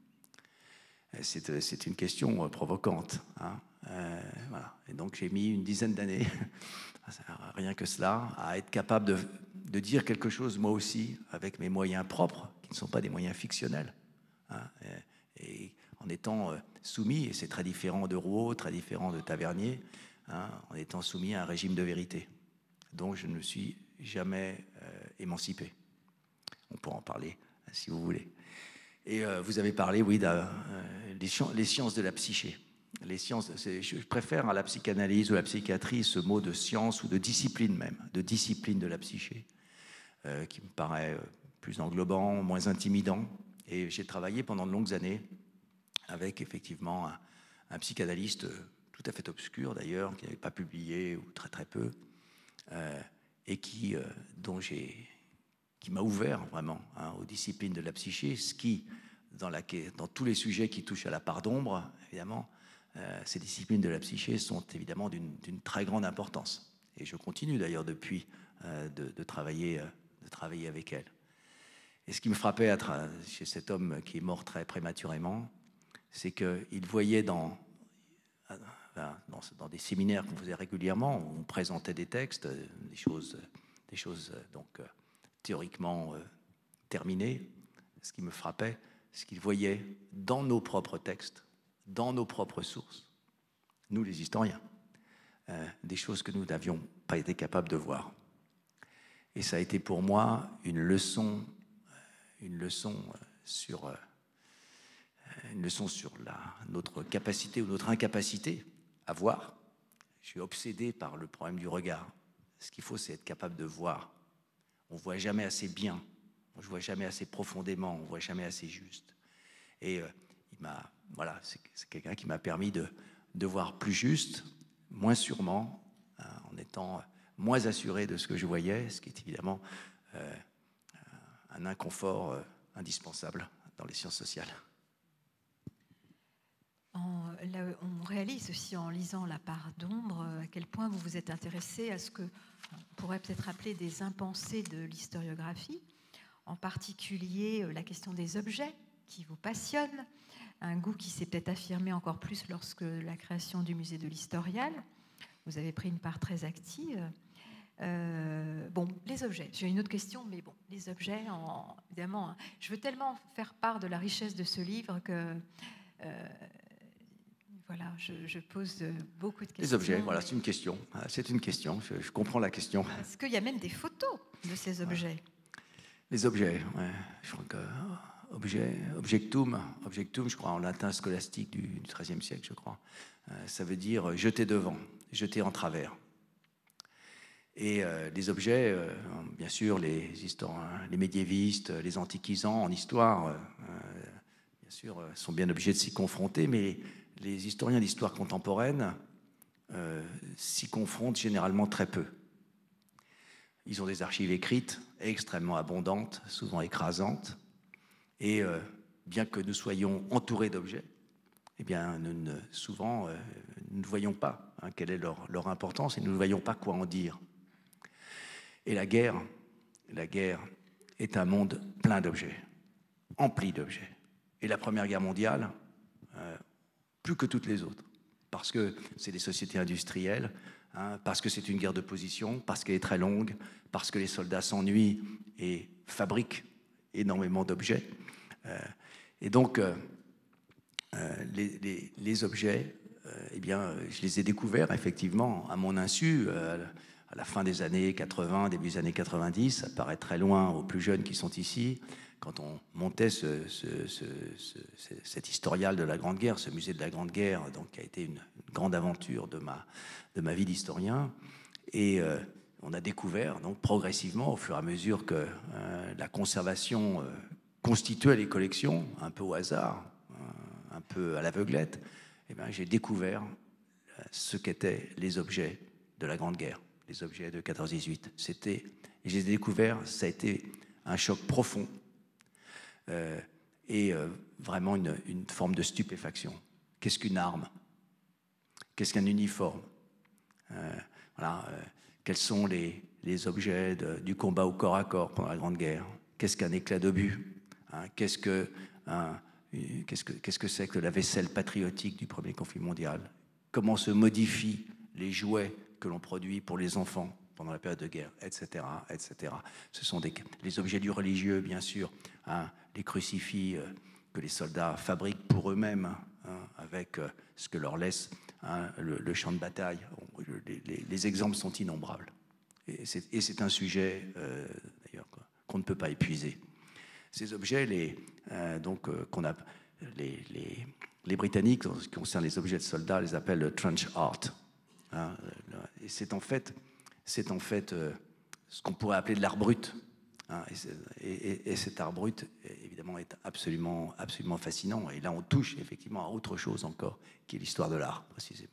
C'est, c'est une question provocante. Hein. Euh, voilà. Et donc j'ai mis une dizaine d'années, rien que cela, à être capable de, de dire quelque chose, moi aussi, avec mes moyens propres, qui ne sont pas des moyens fictionnels. Hein. Et, et en étant soumis, et c'est très différent de Rouault, très différent de Tavernier, hein, en étant soumis à un régime de vérité, dont je ne me suis jamais euh, émancipé. On pourra en parler si vous voulez. Et euh, vous avez parlé, oui, des euh, les sciences de la psyché. Les sciences, je préfère à la psychanalyse ou à la psychiatrie ce mot de science ou de discipline même, de discipline de la psyché, euh, qui me paraît plus englobant, moins intimidant. Et j'ai travaillé pendant de longues années avec effectivement un, un psychanalyste tout à fait obscur d'ailleurs, qui n'avait pas publié ou très très peu, euh, et qui, euh, dont j'ai, qui m'a ouvert vraiment hein, aux disciplines de la psyché, ce qui, dans, la, dans tous les sujets qui touchent à la part d'ombre, évidemment, euh, ces disciplines de la psyché sont évidemment d'une, d'une très grande importance. Et je continue d'ailleurs depuis euh, de, de, travailler, euh, de travailler avec elle. Et ce qui me frappait à tra- chez cet homme qui est mort très prématurément, c'est qu'il voyait dans, dans, dans des séminaires qu'on faisait régulièrement, où on présentait des textes, des choses, des choses donc, théoriquement euh, terminées. Ce qui me frappait, c'est qu'il voyait dans nos propres textes, dans nos propres sources, nous les historiens, euh, des choses que nous n'avions pas été capables de voir. Et ça a été pour moi une leçon, une leçon sur... Euh, une leçon sur la, notre capacité ou notre incapacité à voir. Je suis obsédé par le problème du regard. Ce qu'il faut, c'est être capable de voir. On ne voit jamais assez bien, on ne voit jamais assez profondément, on ne voit jamais assez juste. Et euh, il m'a, voilà, c'est, c'est quelqu'un qui m'a permis de, de voir plus juste, moins sûrement, hein, en étant moins assuré de ce que je voyais, ce qui est évidemment euh, un inconfort euh, indispensable dans les sciences sociales. En, là, on réalise aussi en lisant La part d'ombre à quel point vous vous êtes intéressé à ce que on pourrait peut-être appeler des impensés de l'historiographie, en particulier la question des objets qui vous passionnent, un goût qui s'est peut-être affirmé encore plus lorsque la création du musée de l'Historial, vous avez pris une part très active. Euh, bon, les objets. J'ai une autre question, mais bon, les objets, en, évidemment, hein, je veux tellement faire part de la richesse de ce livre que... Euh, Voilà, je, je pose beaucoup de questions. Les objets, voilà, c'est une question. C'est une question, je, je comprends la question. Est-ce qu'il y a même des photos de ces objets? Ouais. Les objets, ouais. Je crois que objet, objectum, objectum, je crois en latin scolastique du, du treizième siècle, je crois. Euh, ça veut dire jeter devant, jeter en travers. Et euh, les objets, euh, bien sûr, les historiens, les médiévistes, les antiquisants en histoire, euh, bien sûr, sont bien obligés de s'y confronter, mais les historiens d'histoire contemporaine euh, s'y confrontent généralement très peu. Ils ont des archives écrites extrêmement abondantes, souvent écrasantes, et euh, bien que nous soyons entourés d'objets, eh bien, nous ne, souvent, euh, nous ne voyons pas hein, quelle est leur, leur importance et nous ne voyons pas quoi en dire. Et la guerre, la guerre est un monde plein d'objets, empli d'objets. Et la Première Guerre mondiale, euh, plus que toutes les autres, parce que c'est des sociétés industrielles, hein, parce que c'est une guerre de position, parce qu'elle est très longue, parce que les soldats s'ennuient et fabriquent énormément d'objets. Euh, et donc, euh, euh, les, les, les objets, euh, eh bien, je les ai découverts effectivement à mon insu, euh, à la fin des années quatre-vingts, début des années quatre-vingt-dix, ça paraît très loin aux plus jeunes qui sont ici. Quand on montait ce, ce, ce, ce, cet historial de la Grande Guerre, ce musée de la Grande Guerre, donc, qui a été une, une grande aventure de ma, de ma vie d'historien. Et euh, on a découvert, donc, progressivement, au fur et à mesure que euh, la conservation euh, constituait les collections, un peu au hasard, un peu à l'aveuglette, eh bien, j'ai découvert ce qu'étaient les objets de la Grande Guerre, les objets de quatorze dix-huit. C'était, j'ai découvert, ça a été un choc profond. Euh, et euh, vraiment une, une forme de stupéfaction. Qu'est-ce qu'une arme? Qu'est-ce qu'un uniforme? euh, voilà, euh, Quels sont les, les objets de, du combat au corps à corps pendant la Grande Guerre? Qu'est-ce qu'un éclat d'obus? hein, Qu'est-ce que un, qu'est-ce que qu'est-ce que c'est que la vaisselle patriotique du premier conflit mondial? Comment se modifient les jouets que l'on produit pour les enfants pendant la période de guerre, et cetera, et cetera. Ce sont des, les objets du religieux, bien sûr, hein, les crucifix euh, que les soldats fabriquent pour eux-mêmes, hein, avec euh, ce que leur laisse hein, le, le champ de bataille. Les, les, les exemples sont innombrables. Et c'est, et c'est un sujet, euh, d'ailleurs, qu'on ne peut pas épuiser. Ces objets, les, euh, donc, euh, qu'on a, les, les, les Britanniques, en ce qui concerne les objets de soldats, les appellent le trench art. Hein, et c'est en fait, c'est en fait euh, ce qu'on pourrait appeler de l'art brut. Hein, et, et, et cet art brut, évidemment, est absolument, absolument fascinant. Et là, on touche effectivement à autre chose encore, qui est l'histoire de l'art, précisément.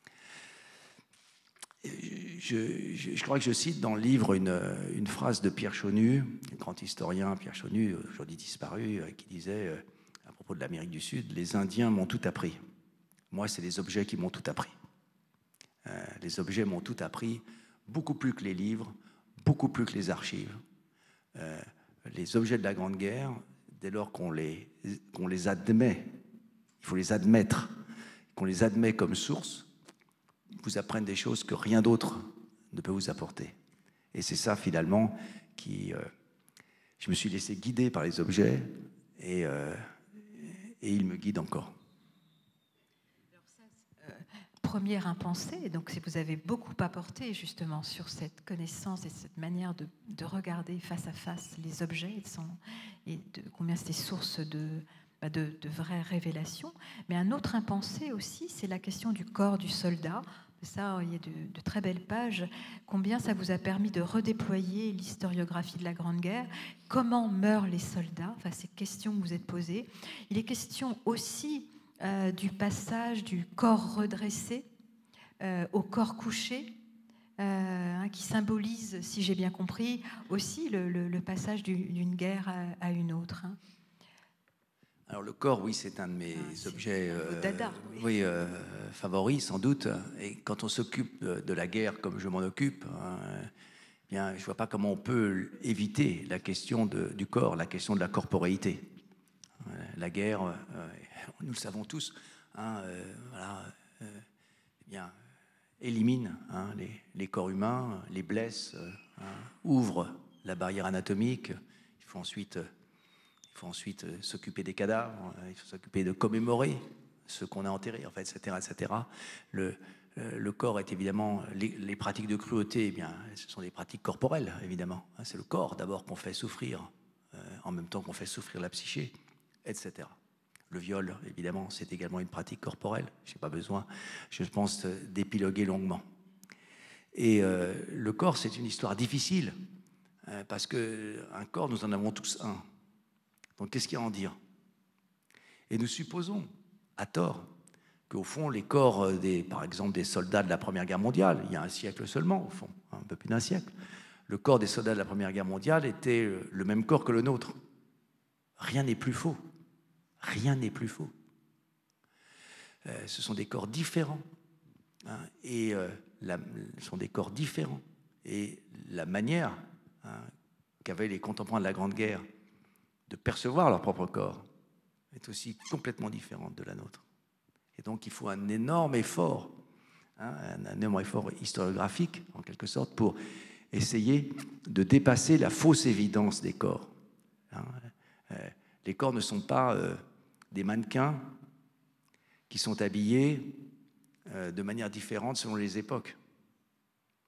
Je, je, je crois que je cite dans le livre une, une phrase de Pierre Chaunu, un grand historien, Pierre Chaunu, aujourd'hui disparu, qui disait, à propos de l'Amérique du Sud, « Les Indiens m'ont tout appris. Moi, c'est les objets qui m'ont tout appris. Euh, les objets m'ont tout appris, beaucoup plus que les livres, beaucoup plus que les archives. Euh, les objets de la Grande Guerre, dès lors qu'on les, qu'on les admet, il faut les admettre, qu'on les admet comme source, vous apprennent des choses que rien d'autre ne peut vous apporter. Et c'est ça, finalement, qui... Euh, je me suis laissé guider par les objets et, euh, et ils me guident encore. Première impensée, donc si vous avez beaucoup apporté justement sur cette connaissance et cette manière de, de regarder face à face les objets et, son, et de combien c'était source de, bah de, de vraies révélations. Mais un autre impensé aussi, c'est la question du corps du soldat. Ça, il y a de, de très belles pages. Combien ça vous a permis de redéployer l'historiographie de la Grande Guerre? Comment meurent les soldats? Enfin, ces questions que vous êtes posées. Il est question aussi Euh, du passage du corps redressé euh, au corps couché, euh, hein, qui symbolise, si j'ai bien compris, aussi le, le, le passage du, d'une guerre à, à une autre. Hein. Alors le corps, oui, c'est un de mes ah, objets euh, dada, oui. Oui, euh, favoris, sans doute. Et quand on s'occupe de la guerre comme je m'en occupe, hein, bien, je ne vois pas comment on peut éviter la question de, du corps, la question de la corporéité. La guerre, euh, nous le savons tous, hein, euh, voilà, euh, eh bien, élimine hein, les, les corps humains, les blesse, euh, hein, ouvre la barrière anatomique. Il faut ensuite, il faut ensuite euh, s'occuper des cadavres, euh, il faut s'occuper de commémorer ceux qu'on a enterrés, en fait, et cetera, et cetera. Le, euh, le corps est évidemment les, les pratiques de cruauté. Eh bien, ce sont des pratiques corporelles, évidemment. Hein, c'est le corps d'abord qu'on fait souffrir, euh, en même temps qu'on fait souffrir la psyché, et cetera. Le viol, évidemment, c'est également une pratique corporelle. Je n'ai pas besoin, je pense, d'épiloguer longuement. Et euh, le corps, c'est une histoire difficile, euh, parce qu'un corps, nous en avons tous un. Donc, qu'est-ce qu'il y a à en dire? Et nous supposons, à tort, qu'au fond, les corps, des, par exemple, des soldats de la Première Guerre mondiale, il y a un siècle seulement, au fond, un peu plus d'un siècle, le corps des soldats de la Première Guerre mondiale était le même corps que le nôtre. Rien n'est plus faux. Rien n'est plus faux. Euh, ce sont des corps différents. Hein, et euh, la, ce sont des corps différents. Et la manière hein, qu'avaient les contemporains de la Grande Guerre de percevoir leur propre corps est aussi complètement différente de la nôtre. Et donc il faut un énorme effort, hein, un, un énorme effort historiographique, en quelque sorte, pour essayer de dépasser la fausse évidence des corps. Hein, euh, les corps ne sont pas euh, des mannequins qui sont habillés euh, de manière différente selon les époques.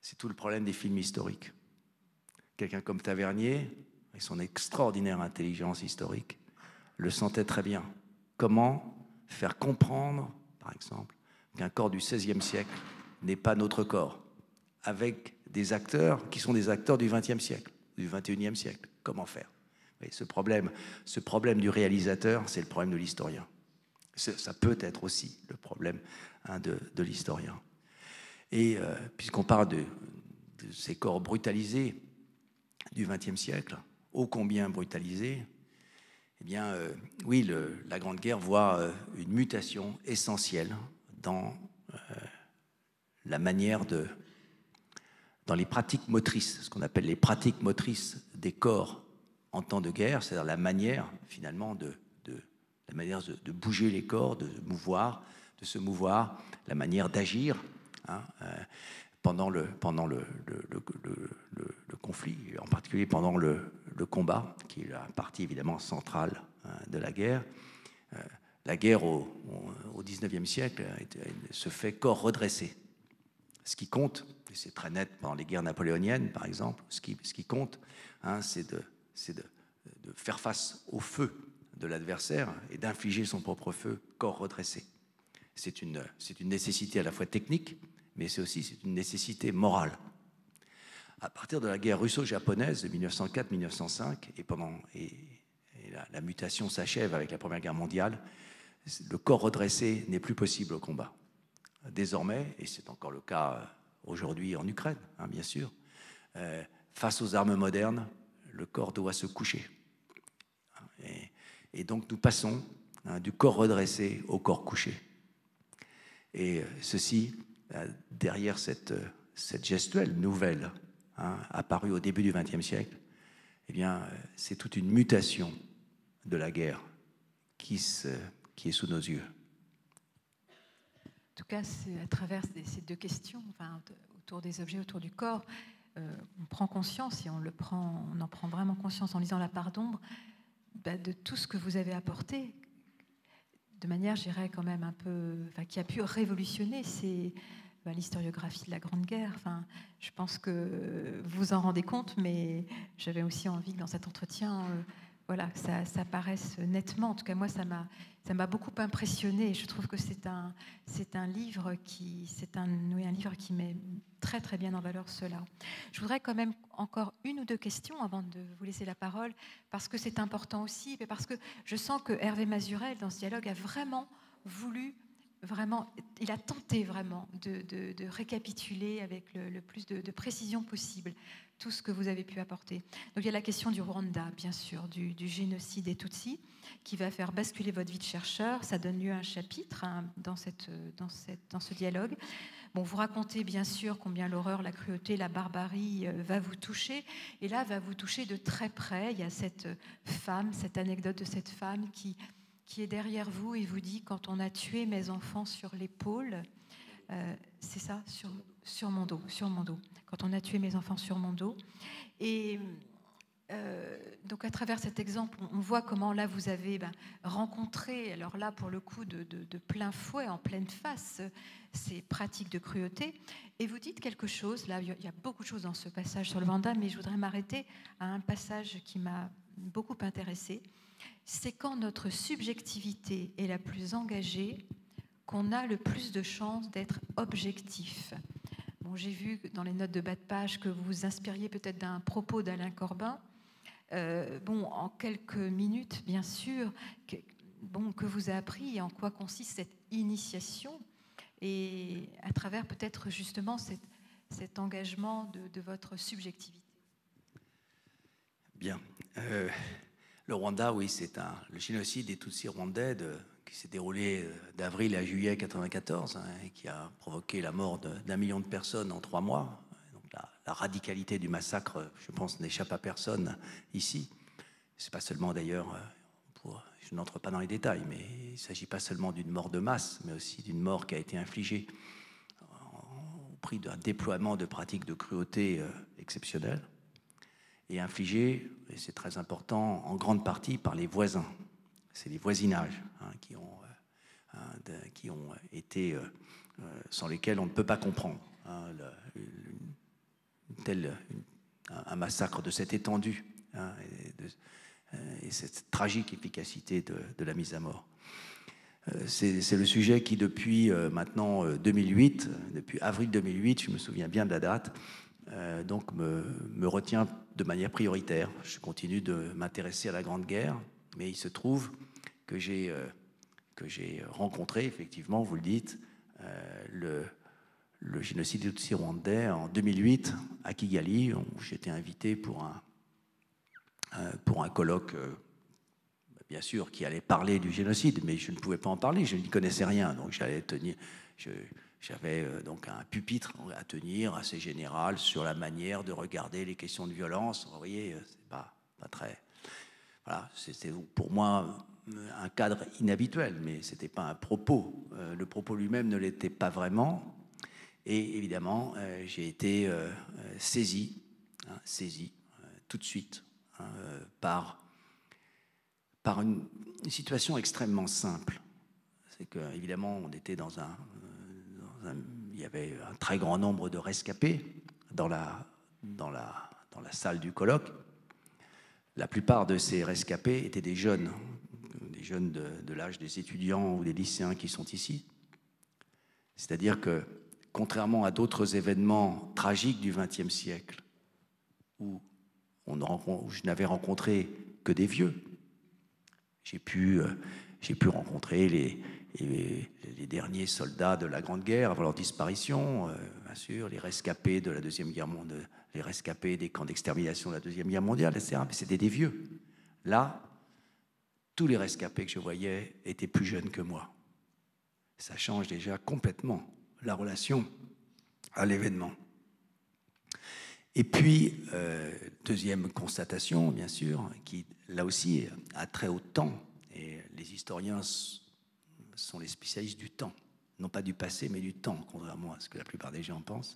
C'est tout le problème des films historiques. Quelqu'un comme Tavernier, avec son extraordinaire intelligence historique, le sentait très bien. Comment faire comprendre, par exemple, qu'un corps du seizième siècle n'est pas notre corps, avec des acteurs qui sont des acteurs du vingtième siècle, du vingt et unième siècle. Comment faire? Et ce problème, ce problème du réalisateur, c'est le problème de l'historien. Ça peut être aussi le problème hein, de, de l'historien. Et euh, puisqu'on parle de, de ces corps brutalisés du vingtième siècle, ô combien brutalisés, eh bien, euh, oui, le, la Grande Guerre voit euh, une mutation essentielle dans euh, la manière de, dans les pratiques motrices, ce qu'on appelle les pratiques motrices des corps en temps de guerre, c'est-à-dire la manière, finalement, de, de, la manière de, de bouger les corps, de mouvoir, de se mouvoir, la manière d'agir hein, euh, pendant, le, pendant le, le, le, le, le, le conflit, en particulier pendant le, le combat, qui est la partie évidemment centrale hein, de la guerre. Euh, la guerre au, au dix-neuvième siècle se fait corps redressé. Ce qui compte, et c'est très net pendant les guerres napoléoniennes, par exemple, ce qui, ce qui compte, hein, c'est de, c'est de, de faire face au feu de l'adversaire et d'infliger son propre feu, corps redressé. C'est une, c'est une nécessité à la fois technique, mais c'est aussi c'est une nécessité morale. À partir de la guerre russo-japonaise de mille neuf cent quatre à mille neuf cent cinq, et, pendant, et, et la, la mutation s'achève avec la Première Guerre mondiale, le corps redressé n'est plus possible au combat. Désormais, et c'est encore le cas aujourd'hui en Ukraine, hein, bien sûr, euh, face aux armes modernes, le corps doit se coucher. Et, et donc nous passons hein, du corps redressé au corps couché. Et ceci, euh, derrière cette, cette gestuelle nouvelle, hein, apparue au début du vingtième siècle, eh bien, c'est toute une mutation de la guerre qui, se, qui est sous nos yeux. En tout cas, c'est à travers ces deux questions, enfin, autour des objets, autour du corps, euh, on prend conscience, et on, le prend, on en prend vraiment conscience en lisant La part d'ombre, bah, de tout ce que vous avez apporté, de manière, je dirais, quand même un peu, enfin, qui a pu révolutionner c'est, bah, l'historiographie de la Grande Guerre. Enfin, je pense que vous vous en rendez compte, mais j'avais aussi envie que dans cet entretien, euh, voilà, ça, ça paraisse nettement. En tout cas, moi, ça m'a, ça m'a beaucoup impressionné. Je trouve que c'est un, c'est un livre qui, c'est un, oui, un livre qui met très très bien en valeur cela. Je voudrais quand même encore une ou deux questions avant de vous laisser la parole, parce que c'est important aussi, et parce que je sens que Hervé Mazurel, dans ce dialogue, a vraiment voulu, vraiment, il a tenté vraiment de, de, de récapituler avec le, le plus de, de précision possible tout ce que vous avez pu apporter. Donc il y a la question du Rwanda, bien sûr, du, du génocide des Tutsis, qui va faire basculer votre vie de chercheur. Ça donne lieu à un chapitre hein, dans, cette, dans, cette, dans ce dialogue. Bon, vous racontez bien sûr combien l'horreur, la cruauté, la barbarie euh, va vous toucher. Et là, va vous toucher de très près. Il y a cette femme, cette anecdote de cette femme qui, qui est derrière vous et vous dit « Quand on a tué mes enfants sur l'épaule, euh, c'est ça, sur, sur mon dos, sur mon dos. Quand on a tué mes enfants sur mon dos. » Et euh, donc à travers cet exemple, on voit comment là vous avez ben, rencontré, alors là pour le coup de, de, de plein fouet, en pleine face, ces pratiques de cruauté. Et vous dites quelque chose, là il y a beaucoup de choses dans ce passage sur le Rwanda, mais je voudrais m'arrêter à un passage qui m'a beaucoup intéressée. C'est quand notre subjectivité est la plus engagée qu'on a le plus de chances d'être objectif. Bon, j'ai vu dans les notes de bas de page que vous vous inspiriez peut-être d'un propos d'Alain Corbin. Euh, bon, en quelques minutes, bien sûr, que, bon, que vous a appris et en quoi consiste cette initiation et à travers peut-être justement cette, cet engagement de, de votre subjectivité. Bien. Euh, le Rwanda, oui, c'est un, le génocide des Tutsis rwandais de, qui s'est déroulé d'avril à juillet mille neuf cent quatre-vingt-quatorze hein, et qui a provoqué la mort d'un million de personnes en trois mois. Donc la, la radicalité du massacre, je pense, n'échappe à personne ici. C'est pas seulement d'ailleurs, pour, je n'entre pas dans les détails, mais il ne s'agit pas seulement d'une mort de masse, mais aussi d'une mort qui a été infligée au prix d'un déploiement de pratiques de cruauté euh, exceptionnelles et infligée, et c'est très important, en grande partie par les voisins. C'est les voisinages hein, qui, ont, euh, de, qui ont été, euh, sans lesquels on ne peut pas comprendre hein, le, une telle, une, un massacre de cette étendue, hein, et, de, et cette tragique efficacité de, de la mise à mort. C'est le sujet qui, depuis euh, maintenant euh, deux mille huit, depuis avril deux mille huit, je me souviens bien de la date, euh, donc me, me retient de manière prioritaire. Je continue de m'intéresser à la Grande Guerre, mais il se trouve que j'ai euh, que j'ai rencontré, effectivement, vous le dites, euh, le, le génocide des Tutsis rwandais en deux mille huit à Kigali, où j'étais invité pour un, euh, pour un colloque. Euh, bien sûr, qui allait parler du génocide, mais je ne pouvais pas en parler, je n'y connaissais rien, donc j'allais tenir, j'avais euh, donc un pupitre à tenir assez général sur la manière de regarder les questions de violence. Vous voyez, c'est pas, pas très, voilà, c'était pour moi un cadre inhabituel, mais c'était pas un propos. Euh, le propos lui-même ne l'était pas vraiment, et évidemment, euh, j'ai été euh, saisi, hein, saisi euh, tout de suite hein, euh, par par une, une situation extrêmement simple. C'est qu'évidemment, on était dans un, dans un... Il y avait un très grand nombre de rescapés dans la, dans la, dans la salle du colloque. La plupart de ces rescapés étaient des jeunes, des jeunes de, de l'âge des étudiants ou des lycéens qui sont ici. C'est-à-dire que, contrairement à d'autres événements tragiques du vingtième siècle, où, on rencontre, où je n'avais rencontré que des vieux, J'ai pu, euh, j'ai pu rencontrer les, les, les derniers soldats de la Grande Guerre avant leur disparition, euh, bien sûr, les rescapés de la Deuxième Guerre mondiale, les rescapés des camps d'extermination de la Deuxième Guerre mondiale, et cetera. Mais c'était des vieux. Là, tous les rescapés que je voyais étaient plus jeunes que moi. Ça change déjà complètement la relation à l'événement. Et puis, euh, deuxième constatation, bien sûr, qui là aussi a trait au temps, et les historiens sont les spécialistes du temps, non pas du passé, mais du temps, contrairement à ce que la plupart des gens pensent.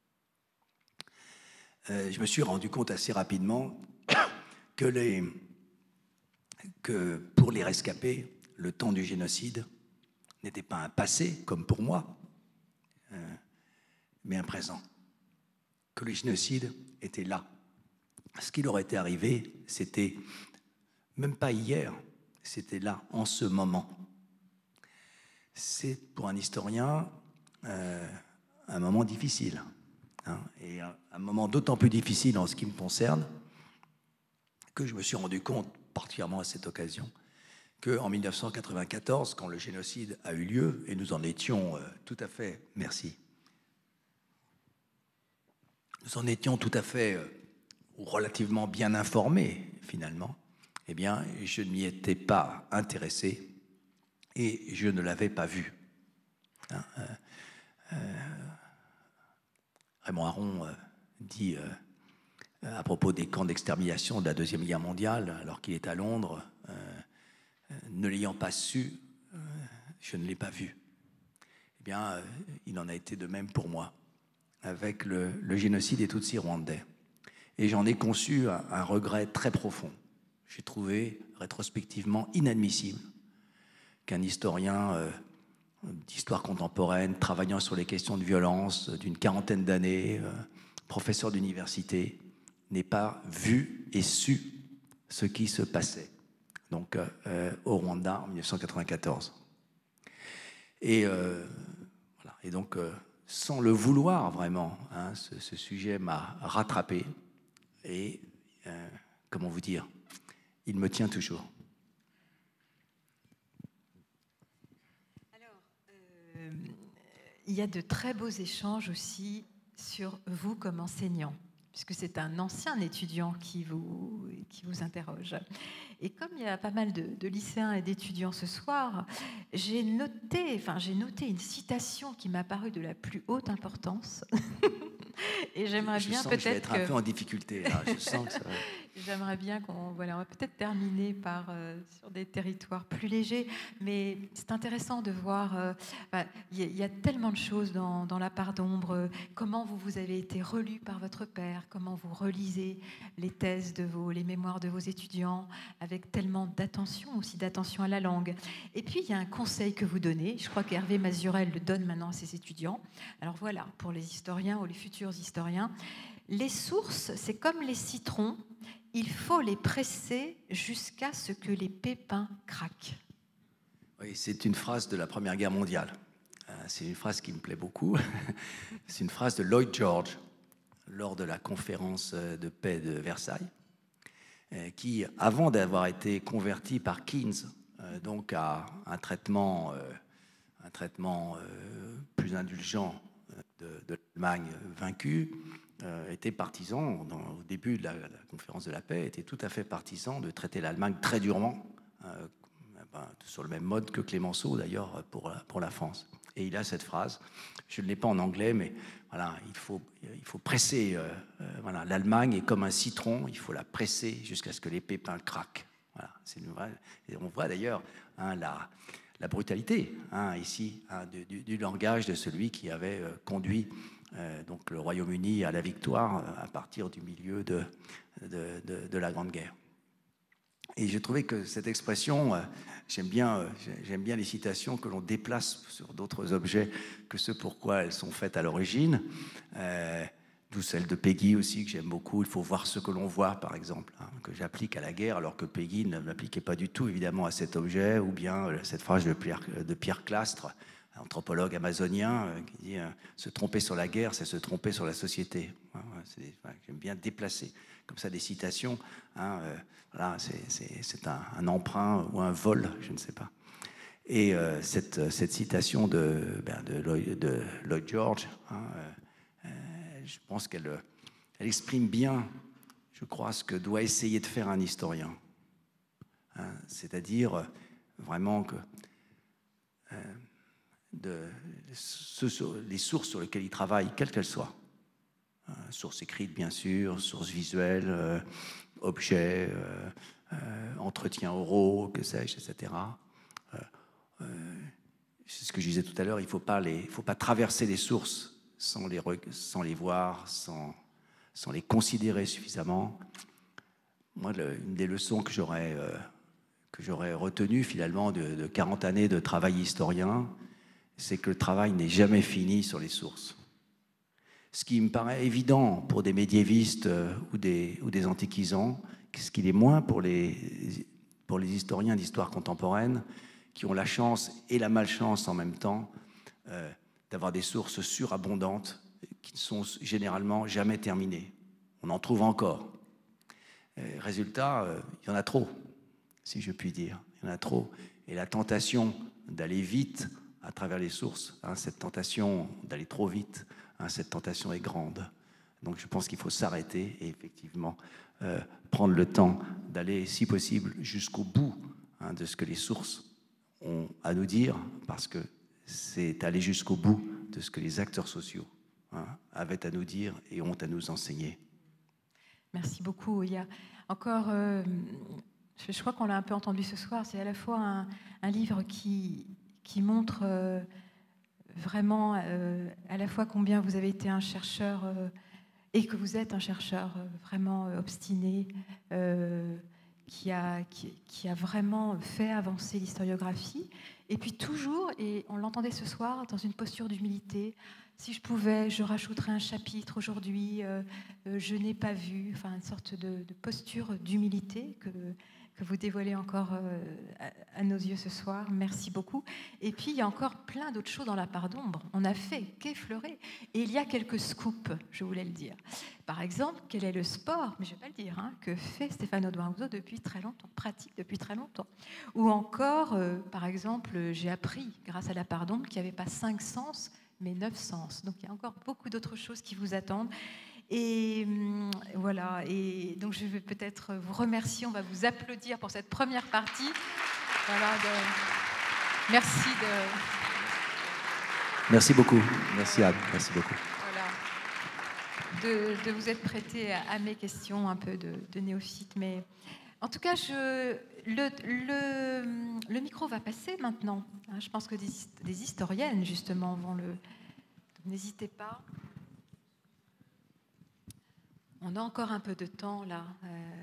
Euh, je me suis rendu compte assez rapidement que, les, que pour les rescapés, le temps du génocide n'était pas un passé, comme pour moi, euh, mais un présent. Que le génocide était là. Ce qui leur était arrivé, c'était même pas hier, c'était là, en ce moment. C'est pour un historien euh, un moment difficile, hein, et un, un moment d'autant plus difficile en ce qui me concerne que je me suis rendu compte, particulièrement à cette occasion, qu'en mille neuf cent quatre-vingt-quatorze, quand le génocide a eu lieu, et nous en étions euh, tout à fait, merci, nous en étions tout à fait euh, relativement bien informés, finalement, eh bien, je ne m'y étais pas intéressé et je ne l'avais pas vu. Hein, euh, euh, Raymond Aron euh, dit euh, à propos des camps d'extermination de la Deuxième Guerre mondiale, alors qu'il est à Londres, euh, euh, ne l'ayant pas su, euh, je ne l'ai pas vu. Eh bien, euh, il en a été de même pour moi, avec le, le génocide des Tutsis rwandais. Et j'en ai conçu un, un regret très profond. J'ai trouvé rétrospectivement inadmissible qu'un historien euh, d'histoire contemporaine, travaillant sur les questions de violence d'une quarantaine d'années, euh, professeur d'université, n'ait pas vu et su ce qui se passait donc, euh, au Rwanda en mille neuf cent quatre-vingt-quatorze. Et, euh, voilà. Et donc, euh, sans le vouloir vraiment, hein, ce, ce sujet m'a rattrapé et, euh, comment vous dire, il me tient toujours. Alors, euh, il y a de très beaux échanges aussi sur vous comme enseignant, puisque c'est un ancien étudiant qui vous, qui vous interroge. Et comme il y a pas mal de, de lycéens et d'étudiants ce soir, j'ai noté, enfin, j'ai noté une citation qui m'a paru de la plus haute importance. Et j'aimerais bien peut-être. Je vais être que... un peu en difficulté là. Je sens que ça va... J'aimerais bien qu'on voilà, on va peut-être terminer par euh, sur des territoires plus légers, mais c'est intéressant de voir. Euh, bah, y, y a tellement de choses dans, dans la part d'ombre. Comment vous vous avez été relu par votre père, comment vous relisez les thèses de vos, les mémoires de vos étudiants, avec tellement d'attention aussi d'attention à la langue. Et puis il y a un conseil que vous donnez. Je crois qu'Hervé Mazurel le donne maintenant à ses étudiants. Alors voilà, pour les historiens ou les futurs historiens. Les sources, c'est comme les citrons, il faut les presser jusqu'à ce que les pépins craquent. Oui, c'est une phrase de la Première Guerre mondiale. C'est une phrase qui me plaît beaucoup. C'est une phrase de Lloyd George lors de la conférence de paix de Versailles, qui, avant d'avoir été converti par Keynes, donc à un traitement, un traitement plus indulgent de, de l'Allemagne vaincue, était partisan, dans, au début de la, la conférence de la paix, était tout à fait partisan de traiter l'Allemagne très durement, euh, ben, sur le même mode que Clémenceau d'ailleurs pour, pour la France. Et il a cette phrase, je ne l'ai pas en anglais, mais voilà, il faut, il faut presser, euh, euh, voilà, l'Allemagne est comme un citron, il faut la presser jusqu'à ce que les pépins craquent. Voilà, c'est une vraie, et on voit d'ailleurs hein, la, la brutalité hein, ici hein, du, du, du langage de celui qui avait euh, conduit Euh, donc le Royaume-Uni à la victoire euh, à partir du milieu de, de, de, de la Grande Guerre. Et j'ai trouvé que cette expression, euh, j'aime bien, euh, j'aime bien les citations que l'on déplace sur d'autres objets que ce pourquoi elles sont faites à l'origine, euh, d'où celle de Peggy aussi que j'aime beaucoup, il faut voir ce que l'on voit par exemple, hein, que j'applique à la guerre alors que Peggy ne l'appliquait pas du tout évidemment à cet objet, ou bien euh, cette phrase de Pierre, de Pierre Clastre, anthropologue amazonien, euh, qui dit euh, se tromper sur la guerre, c'est se tromper sur la société. Ouais, ouais, ouais, j'aime bien déplacer comme ça des citations. Hein, euh, voilà, c'est un, un emprunt ou un vol, je ne sais pas. Et euh, cette, cette citation de, ben, de, Lloyd, de Lloyd George, hein, euh, je pense qu'elle elle exprime bien, je crois, ce que doit essayer de faire un historien. Hein, c'est-à-dire euh, vraiment que euh, de, ce, les sources sur lesquelles il travaille, quelles qu'elles soient, euh, sources écrites bien sûr, sources visuelles, euh, objets, euh, euh, entretiens oraux, que sais-je, et cetera. Euh, euh, c'est ce que je disais tout à l'heure, il ne faut pas, les, faut pas traverser les sources sans les, sans les voir, sans, sans les considérer suffisamment. Moi, le, une des leçons que j'aurais euh, que j'aurais retenues finalement de, de quarante années de travail historien, c'est que le travail n'est jamais fini sur les sources. Ce qui me paraît évident pour des médiévistes euh, ou, des, ou des antiquisants, ce qu'il est moins pour les, pour les historiens d'histoire contemporaine qui ont la chance et la malchance en même temps euh, d'avoir des sources surabondantes qui ne sont généralement jamais terminées. On en trouve encore. Et résultat, euh, il y en a trop, si je puis dire. Il y en a trop. Et la tentation d'aller vite à travers les sources, hein, cette tentation d'aller trop vite, hein, cette tentation est grande. Donc je pense qu'il faut s'arrêter et effectivement euh, prendre le temps d'aller, si possible, jusqu'au bout hein, de ce que les sources ont à nous dire, parce que c'est aller jusqu'au bout de ce que les acteurs sociaux hein, avaient à nous dire et ont à nous enseigner. Merci beaucoup. Il y a encore, euh, je crois qu'on l'a un peu entendu ce soir, c'est à la fois un, un livre qui, qui montre euh, vraiment euh, à la fois combien vous avez été un chercheur euh, et que vous êtes un chercheur euh, vraiment euh, obstiné, euh, qui a, qui, qui a vraiment fait avancer l'historiographie, et puis toujours, et on l'entendait ce soir, dans une posture d'humilité. Si je pouvais, je rajouterais un chapitre aujourd'hui, euh, euh, je n'ai pas vu, enfin une sorte de, de posture d'humilité que, que vous dévoilez encore euh, à, à nos yeux ce soir. Merci beaucoup. Et puis il y a encore plein d'autres choses dans la part d'ombre. On a fait qu'effleurer. Et il y a quelques scoops, je voulais le dire. Par exemple, quel est le sport, mais je ne vais pas le dire, hein, que fait Stefano Dwanzo depuis très longtemps, pratique depuis très longtemps. Ou encore, euh, par exemple, j'ai appris, grâce à la part d'ombre, qu'il n'y avait pas cinq sens, mais neuf sens. Donc il y a encore beaucoup d'autres choses qui vous attendent. Et hum, voilà, et donc je vais peut-être vous remercier, on va vous applaudir pour cette première partie. Voilà, de... Merci de... Merci beaucoup. Merci Anne, merci beaucoup. Voilà. De, de vous être prêté à, à mes questions un peu de, de néophyte. Mais en tout cas, je, le, le, le micro va passer maintenant. Je pense que des, des historiennes, justement, vont le... N'hésitez pas. On a encore un peu de temps, là. Euh...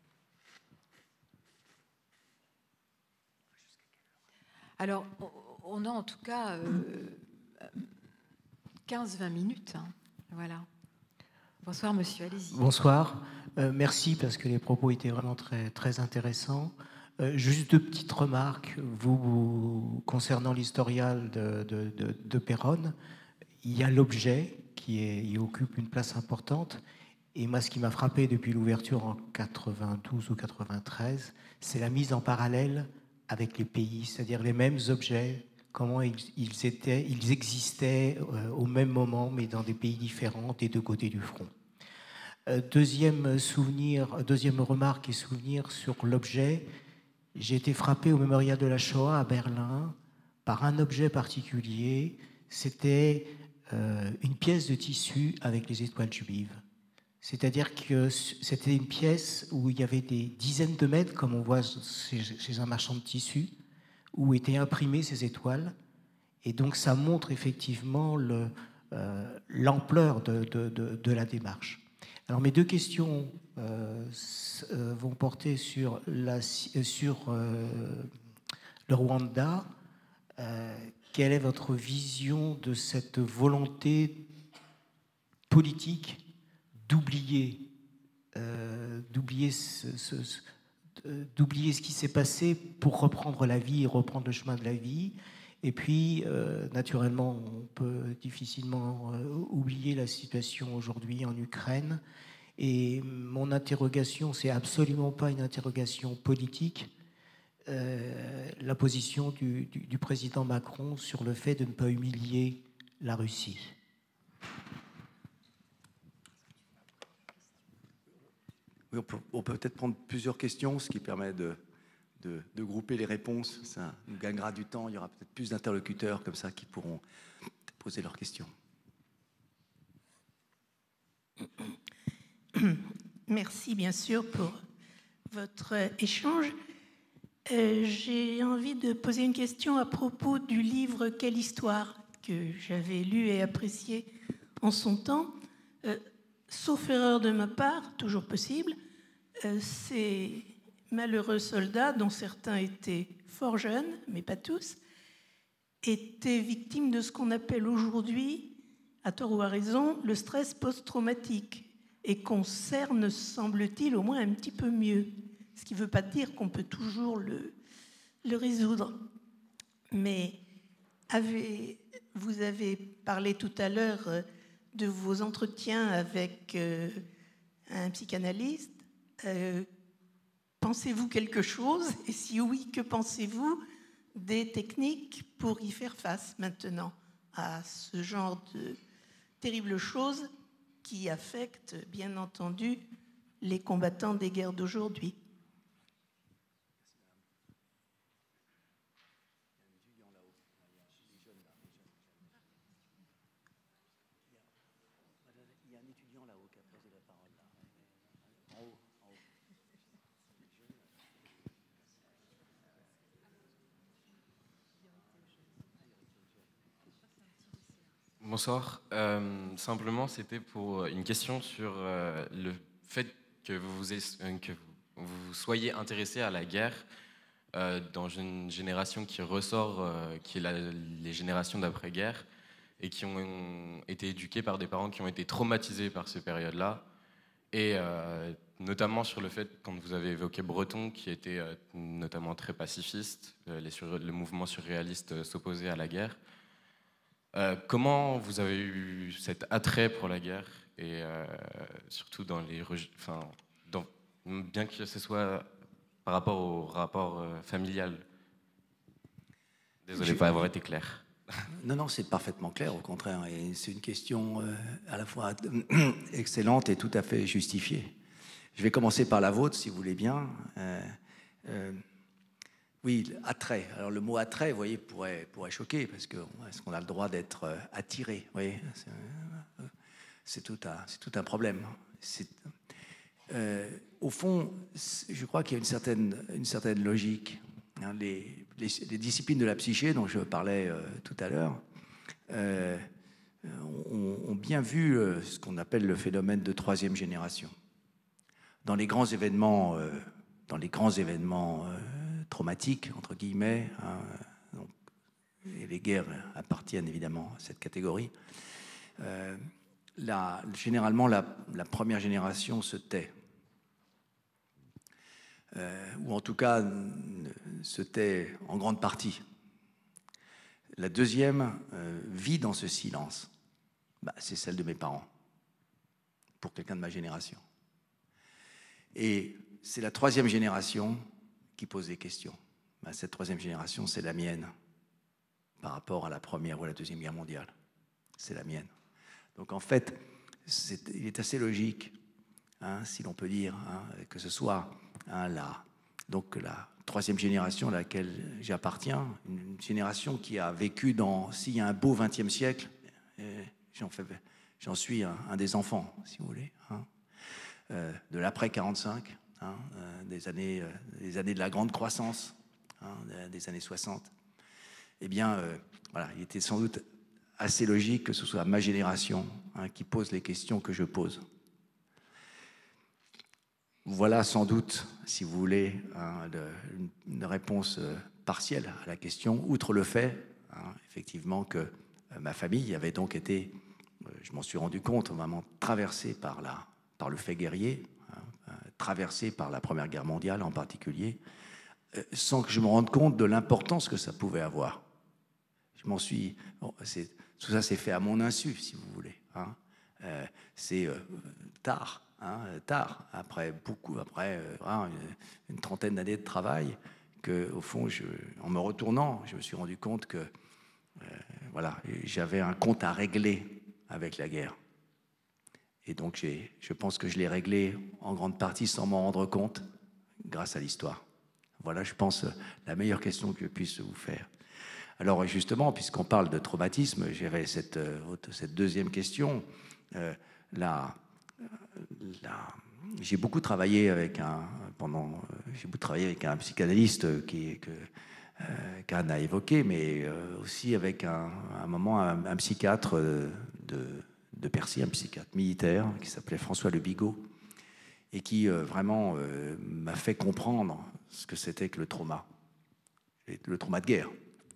Alors, on a en tout cas euh, quinze vingt minutes. Hein. Voilà. Bonsoir, monsieur, allez-y. Bonsoir. Euh, merci parce que les propos étaient vraiment très, très intéressants. Euh, juste deux petites remarques. Vous, vous concernant l'historial de, de, de, de Péronne, il y a l'objet qui est, il occupe une place importante. Et moi, ce qui m'a frappé depuis l'ouverture en quatre-vingt-douze ou quatre-vingt-treize, c'est la mise en parallèle avec les pays, c'est-à-dire les mêmes objets, comment ils, ils, étaient, ils existaient euh, au même moment, mais dans des pays différents, des deux côtés du front. Euh, deuxième souvenir, deuxième remarque et souvenir sur l'objet, j'ai été frappé au mémorial de la Shoah à Berlin par un objet particulier. C'était euh, une pièce de tissu avec les étoiles juives. C'est-à-dire que c'était une pièce où il y avait des dizaines de mètres, comme on voit chez un marchand de tissus, où étaient imprimées ces étoiles. Et donc ça montre effectivement le, euh, l'ampleur de, de, de, de la démarche. Alors mes deux questions euh, vont porter sur, la, sur euh, le Rwanda. Euh, quelle est votre vision de cette volonté politique d'oublier euh, d'oublier ce, ce, ce, d'oublier ce qui s'est passé pour reprendre la vie et reprendre le chemin de la vie? Et puis, euh, naturellement, on peut difficilement euh, oublier la situation aujourd'hui en Ukraine. Et mon interrogation, c'est absolument pas une interrogation politique. Euh, la position du, du, du président Macron sur le fait de ne pas humilier la Russie. Oui, on peut, on peut peut-être prendre plusieurs questions, ce qui permet de, de, de grouper les réponses. Ça nous gagnera du temps. Il y aura peut-être plus d'interlocuteurs comme ça qui pourront poser leurs questions. Merci bien sûr pour votre échange. Euh, j'ai envie de poser une question à propos du livre « Quelle histoire ?» que j'avais lu et apprécié en son temps. Euh, sauf erreur de ma part, toujours possible, euh, ces malheureux soldats, dont certains étaient fort jeunes, mais pas tous, étaient victimes de ce qu'on appelle aujourd'hui, à tort ou à raison, le stress post-traumatique, et qu'on cerne, semble-t-il, au moins un petit peu mieux. Ce qui ne veut pas dire qu'on peut toujours le, le résoudre. Mais avez, vous avez parlé tout à l'heure de vos entretiens avec euh, un psychanalyste. Euh, pensez-vous quelque chose? Et si oui, que pensez-vous des techniques pour y faire face maintenant à ce genre de terribles choses qui affectent, bien entendu, les combattants des guerres d'aujourd'hui? Bonsoir. Euh, simplement, c'était pour une question sur euh, le fait que vous, vous, que vous, vous soyez intéressé à la guerre euh, dans une génération qui ressort, euh, qui est la, les générations d'après-guerre, et qui ont, ont été éduqués par des parents qui ont été traumatisés par ces périodes-là. Et euh, notamment sur le fait, quand vous avez évoqué Breton, qui était euh, notamment très pacifiste, euh, les sur, le mouvement surréaliste euh, s'opposait à la guerre. Euh, comment vous avez eu cet attrait pour la guerre et euh, surtout dans les, enfin, dans, bien que ce soit par rapport au rapport euh, familial. Désolé de ne pas avoir été clair. Non, non, c'est parfaitement clair, au contraire. Et c'est une question euh, à la fois excellente et tout à fait justifiée. Je vais commencer par la vôtre, si vous voulez bien. Euh, euh, Oui, attrait. Alors le mot attrait, vous voyez, pourrait, pourrait choquer, parce que est-ce qu'on a le droit d'être euh, attiré? Vous voyez, c'est, euh, c'est, tout un, c'est tout un problème. C'est, euh, au fond, je crois qu'il y a une certaine, une certaine logique. Hein, les, les, les disciplines de la psyché dont je parlais euh, tout à l'heure euh, ont, ont bien vu euh, ce qu'on appelle le phénomène de troisième génération. Dans les grands événements, euh, dans les grands événements euh, traumatiques, entre guillemets, hein, donc, et les guerres appartiennent évidemment à cette catégorie, euh, la, généralement, la, la première génération se tait. Euh, ou en tout cas, se tait en grande partie. La deuxième euh, vit dans ce silence. Bah, c'est celle de mes parents, pour quelqu'un de ma génération. Et c'est la troisième génération qui pose des questions. Bah, cette troisième génération, c'est la mienne, par rapport à la première ou à la deuxième guerre mondiale. C'est la mienne. Donc en fait, c'est, il est assez logique, hein, si l'on peut dire, hein, que ce soit hein, la, donc la troisième génération à laquelle j'appartiens, une génération qui a vécu dans, s'il y a un beau vingtième siècle, j'en, fais, j'en suis un, un des enfants, si vous voulez, hein, euh, de l'après quarante-cinq, hein, euh, des, années, euh, des années de la grande croissance, hein, des années soixante. Eh bien, euh, voilà, il était sans doute assez logique que ce soit ma génération hein, qui pose les questions que je pose. Voilà sans doute, si vous voulez, hein, de, une réponse euh, partielle à la question, outre le fait, hein, effectivement, que euh, ma famille avait donc été, euh, je m'en suis rendu compte, vraiment traversée par, la, par le fait guerrier, hein, euh, traversée par la Première Guerre mondiale en particulier, euh, sans que je me rende compte de l'importance que ça pouvait avoir. Je m'en suis... Bon, c'est, tout ça s'est fait à mon insu, si vous voulez. Hein. Euh, c'est euh, tard, hein, tard, après beaucoup, après euh, une, une trentaine d'années de travail, que, au fond, je, en me retournant, je me suis rendu compte que euh, voilà, j'avais un compte à régler avec la guerre. Et donc, j'ai, je pense que je l'ai réglé en grande partie sans m'en rendre compte, grâce à l'histoire. Voilà, je pense, la meilleure question que je puisse vous faire. Alors justement, puisqu'on parle de traumatisme, j'avais cette, cette deuxième question. Euh, là, là, j'ai beaucoup travaillé avec un, pendant, j'ai beaucoup travaillé avec un psychanalyste qui, que, euh, qu'Anne a évoqué, mais euh, aussi avec un, un moment un, un psychiatre de, de Percy, un psychiatre militaire qui s'appelait François Le Bigot, et qui euh, vraiment euh, m'a fait comprendre ce que c'était que le trauma, le trauma de guerre.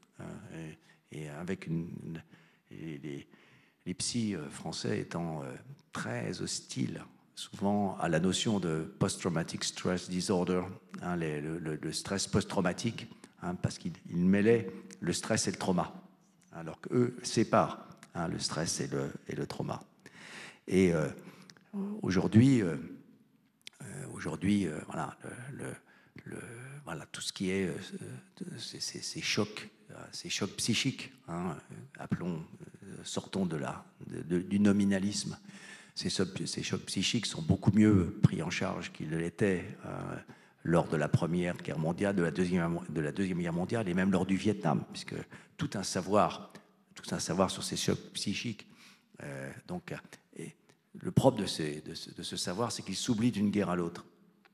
Et, et avec une, une et les, les psys français étant euh, très hostiles souvent à la notion de post-traumatic stress disorder, hein, les, le, le stress post-traumatique, hein, parce qu'ils mêlaient le stress et le trauma, alors qu'eux séparent hein, le stress et le, et le trauma. Et euh, aujourd'hui, euh, aujourd'hui, euh, voilà, le, le, le, voilà, tout ce qui est euh, ces, ces, ces chocs, ces chocs psychiques, hein, appelons, sortons de la, de, de, du nominalisme. Ces, ces chocs psychiques sont beaucoup mieux pris en charge qu'ils ne l'étaient euh, lors de la Première Guerre mondiale, de la, deuxième, de la Deuxième Guerre mondiale et même lors du Vietnam, puisque tout un savoir, tout un savoir sur ces chocs psychiques. Euh, donc, et le propre de, ces, de, ce, de ce savoir, c'est qu'il s'oublie d'une guerre à l'autre.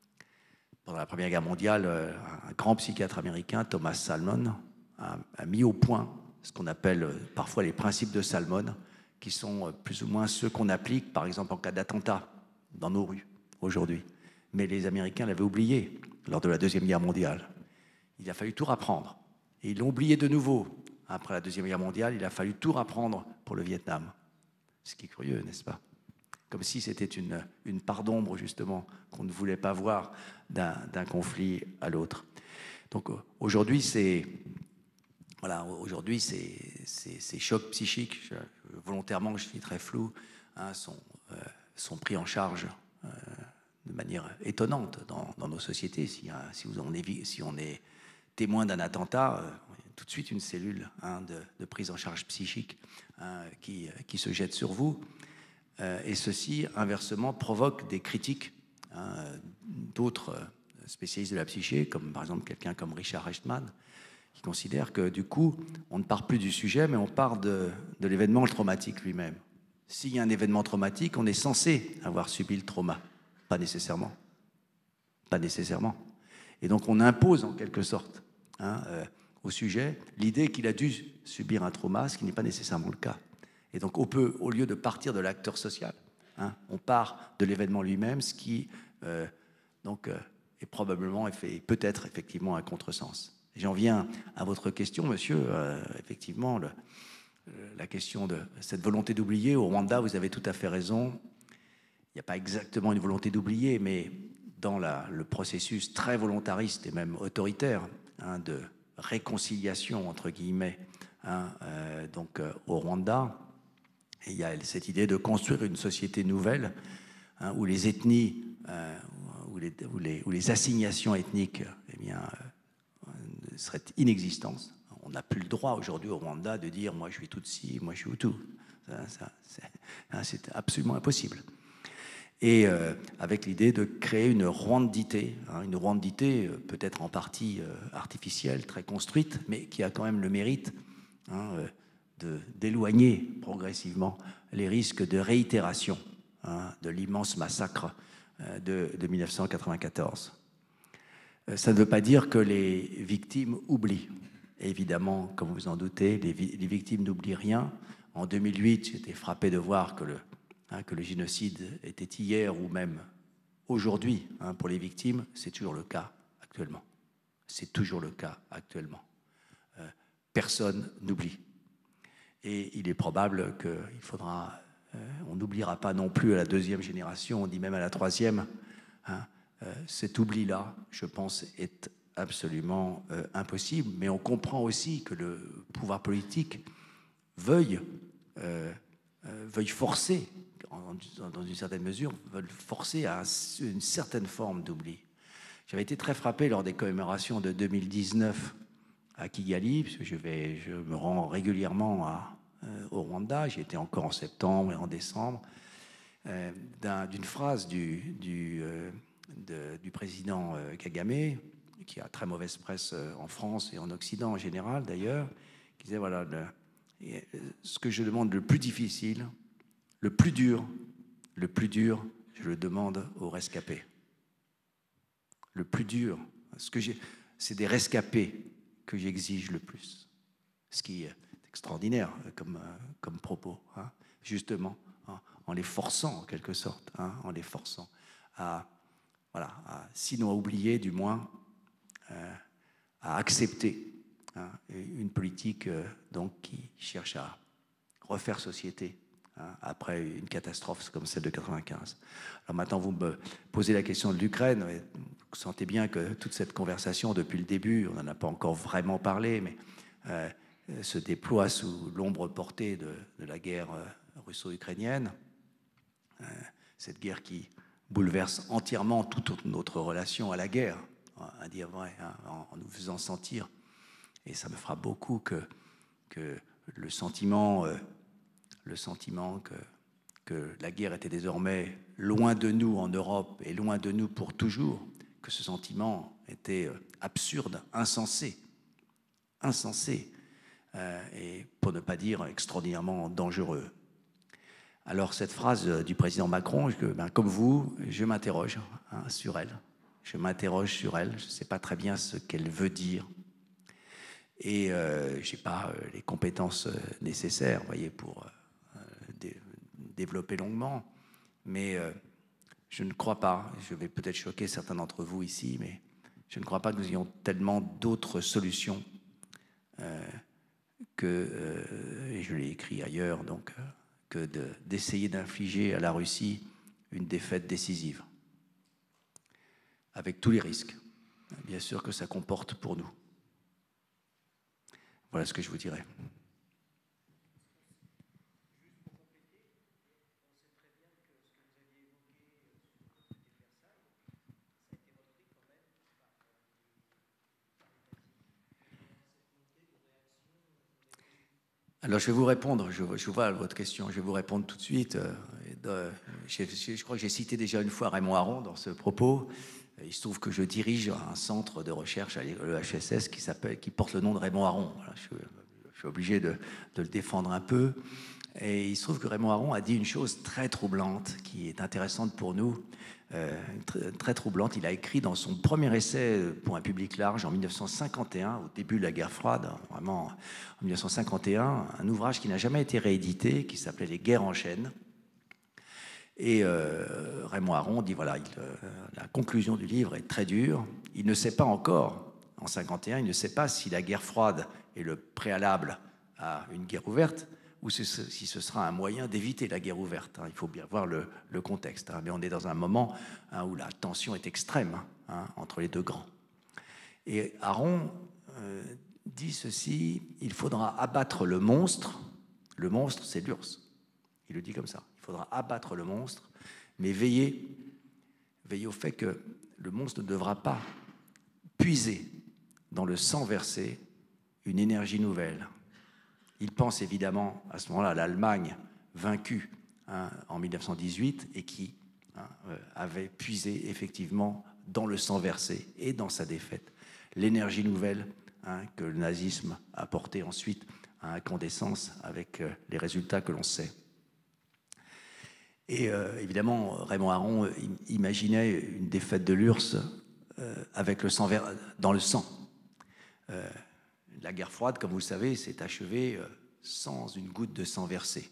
Pendant la Première Guerre mondiale, un grand psychiatre américain, Thomas Salmon, a, a mis au point ce qu'on appelle parfois les principes de Salmon, qui sont plus ou moins ceux qu'on applique, par exemple, en cas d'attentat dans nos rues aujourd'hui. Mais les Américains l'avaient oublié lors de la Deuxième Guerre mondiale. Il a fallu tout rapprendre. Et ils l'ont oublié de nouveau. Après la Deuxième Guerre mondiale, il a fallu tout rapprendre pour le Vietnam. Ce qui est curieux, n'est-ce pas? Comme si c'était une, une part d'ombre, justement, qu'on ne voulait pas voir d'un, d'un conflit à l'autre. Donc aujourd'hui, c'est... Voilà, aujourd'hui, ces, ces, ces chocs psychiques, je, volontairement, je suis très flou, hein, sont, euh, sont pris en charge euh, de manière étonnante dans, dans nos sociétés. Si, hein, si, vous en est, si on est témoin d'un attentat, euh, tout de suite une cellule hein, de, de prise en charge psychique hein, qui, qui se jette sur vous. Euh, et ceci, inversement, provoque des critiques hein, d'autres spécialistes de la psyché, comme par exemple quelqu'un comme Richard Rechtman, qui considère que du coup, on ne part plus du sujet, mais on part de, de l'événement traumatique lui-même. S'il y a un événement traumatique, on est censé avoir subi le trauma. Pas nécessairement. Pas nécessairement. Et donc on impose en quelque sorte hein, euh, au sujet l'idée qu'il a dû subir un trauma, ce qui n'est pas nécessairement le cas. Et donc on peut, au lieu de partir de l'acteur social, hein, on part de l'événement lui-même, ce qui euh, donc, euh, est probablement, et peut-être effectivement un contresens. J'en viens à votre question, monsieur. Euh, effectivement, le, la question de cette volonté d'oublier. Au Rwanda, vous avez tout à fait raison. Il n'y a pas exactement une volonté d'oublier, mais dans la, le processus très volontariste et même autoritaire hein, de réconciliation, entre guillemets, hein, euh, donc, euh, au Rwanda, il y a cette idée de construire une société nouvelle hein, où les ethnies, euh, où, les, où, les, où les assignations ethniques eh bien, euh, seraient inexistantes. On n'a plus le droit aujourd'hui au Rwanda de dire « moi je suis Tutsi, moi je suis Hutu ». C'est absolument impossible. Et euh, avec l'idée de créer une rwandité, hein, une rwandité euh, peut-être en partie euh, artificielle, très construite, mais qui a quand même le mérite hein, euh, d'éloigner progressivement les risques de réitération hein, de l'immense massacre euh, de, de mille neuf cent quatre-vingt-quatorze. Euh, ça ne veut pas dire que les victimes oublient. Évidemment, comme vous en doutez, les, vi les victimes n'oublient rien. En deux mille huit, j'étais frappé de voir que le Hein, que le génocide était hier ou même aujourd'hui hein, pour les victimes, c'est toujours le cas actuellement. C'est toujours le cas actuellement. Euh, personne n'oublie. Et il est probable qu'il faudra, euh, on n'oubliera pas non plus à la deuxième génération, on dit même à la troisième, hein, euh, cet oubli-là, je pense, est absolument euh, impossible. Mais on comprend aussi que le pouvoir politique veuille, euh, euh, veuille forcer, dans une certaine mesure, veulent forcer à une certaine forme d'oubli. J'avais été très frappé lors des commémorations de deux mille dix-neuf à Kigali, parce que je, vais, je me rends régulièrement à, euh, au Rwanda, j'y étais encore en septembre et en décembre, euh, d'une phrase du, du, euh, de, du président euh, Kagame, qui a très mauvaise presse euh, en France et en Occident en général d'ailleurs, qui disait, voilà, le, et, euh, ce que je demande le plus difficile, le plus dur, le plus dur, je le demande aux rescapés. Le plus dur, ce que j'ai, c'est des rescapés que j'exige le plus. Ce qui est extraordinaire comme, comme propos, hein, justement, hein, en les forçant en quelque sorte, hein, en les forçant à, voilà, à, sinon à oublier, du moins, euh, à accepter hein, une politique euh, donc, qui cherche à refaire société après une catastrophe comme celle de quatre-vingt-quinze. Alors maintenant, vous me posez la question de l'Ukraine. Vous sentez bien que toute cette conversation, depuis le début, on n'en a pas encore vraiment parlé, mais euh, se déploie sous l'ombre portée de, de la guerre euh, russo-ukrainienne. Euh, cette guerre qui bouleverse entièrement toute notre relation à la guerre, à dire vrai, hein, en, en nous faisant sentir. Et ça me frappe beaucoup que, que le sentiment... Euh, le sentiment que, que la guerre était désormais loin de nous en Europe et loin de nous pour toujours, que ce sentiment était absurde, insensé, insensé, euh, et pour ne pas dire extraordinairement dangereux. Alors cette phrase du président Macron, je, ben, comme vous, je m'interroge hein, sur elle. Je m'interroge sur elle, je ne sais pas très bien ce qu'elle veut dire. Et euh, je n'ai pas euh, les compétences euh, nécessaires, vous voyez, pour... Euh, développer longuement, mais euh, je ne crois pas, je vais peut-être choquer certains d'entre vous ici, mais je ne crois pas que nous ayons tellement d'autres solutions euh, que, euh, et je l'ai écrit ailleurs, donc, euh, que d'essayer de, d'infliger à la Russie une défaite décisive, avec tous les risques, bien sûr, que ça comporte pour nous. Voilà ce que je vous dirais. Alors, je vais vous répondre, je, je vois votre question, je vais vous répondre tout de suite. Euh, je, je crois que j'ai cité déjà une fois Raymond Aron dans ce propos. Il se trouve que je dirige un centre de recherche à l'E H S S qui, s'appelle, qui porte le nom de Raymond Aron. Voilà, je, je suis obligé de, de le défendre un peu. Et il se trouve que Raymond Aron a dit une chose très troublante, qui est intéressante pour nous, euh, très, très troublante. Il a écrit dans son premier essai pour un public large en mille neuf cent cinquante et un, au début de la guerre froide, vraiment en mille neuf cent cinquante et un, un ouvrage qui n'a jamais été réédité, qui s'appelait « Les guerres en chaîne ». Et euh, Raymond Aron dit, voilà, il, euh, la conclusion du livre est très dure. Il ne sait pas encore, en cinquante et un, il ne sait pas si la guerre froide est le préalable à une guerre ouverte ou si ce sera un moyen d'éviter la guerre ouverte. Hein. Il faut bien voir le, le contexte. Hein. Mais on est dans un moment hein, où la tension est extrême hein, entre les deux grands. Et Aaron euh, dit ceci, il faudra abattre le monstre. Le monstre, c'est l'ours. Il le dit comme ça. Il faudra abattre le monstre, mais veillez, veillez au fait que le monstre ne devra pas puiser dans le sang versé une énergie nouvelle. Il pense évidemment à ce moment-là à l'Allemagne vaincue hein, en mille neuf cent dix-huit et qui hein, avait puisé effectivement dans le sang versé et dans sa défaite l'énergie nouvelle hein, que le nazisme a portée ensuite à incandescence avec euh, les résultats que l'on sait. Et euh, évidemment, Raymond Aron imaginait une défaite de l'U R S S euh, avec le sang ver... dans le sang. Euh, la guerre froide, comme vous le savez, s'est achevée euh, sans une goutte de sang versé.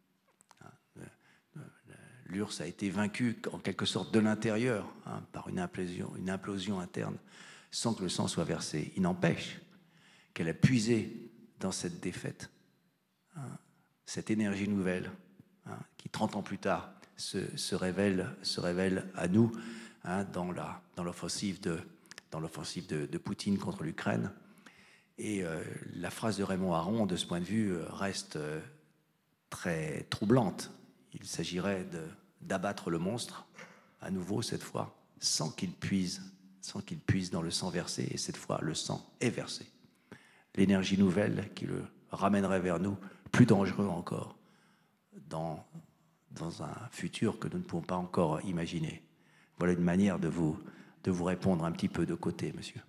L'U R S S a été vaincu en quelque sorte de l'intérieur hein, par une implosion, une implosion interne sans que le sang soit versé. Il n'empêche qu'elle a puisé dans cette défaite hein, cette énergie nouvelle hein, qui, trente ans plus tard, se, se, révèle, se révèle à nous hein, dans, la, dans l'offensive de, dans l'offensive de, de Poutine contre l'Ukraine. Et euh, la phrase de Raymond Aron, de ce point de vue, reste euh, très troublante. Il s'agirait de, d'abattre le monstre, à nouveau cette fois, sans qu'il puise, sans qu'il puise dans le sang versé, et cette fois, le sang est versé. L'énergie nouvelle qui le ramènerait vers nous, plus dangereux encore, dans, dans un futur que nous ne pouvons pas encore imaginer. Voilà une manière de vous, de vous répondre un petit peu de côté, monsieur.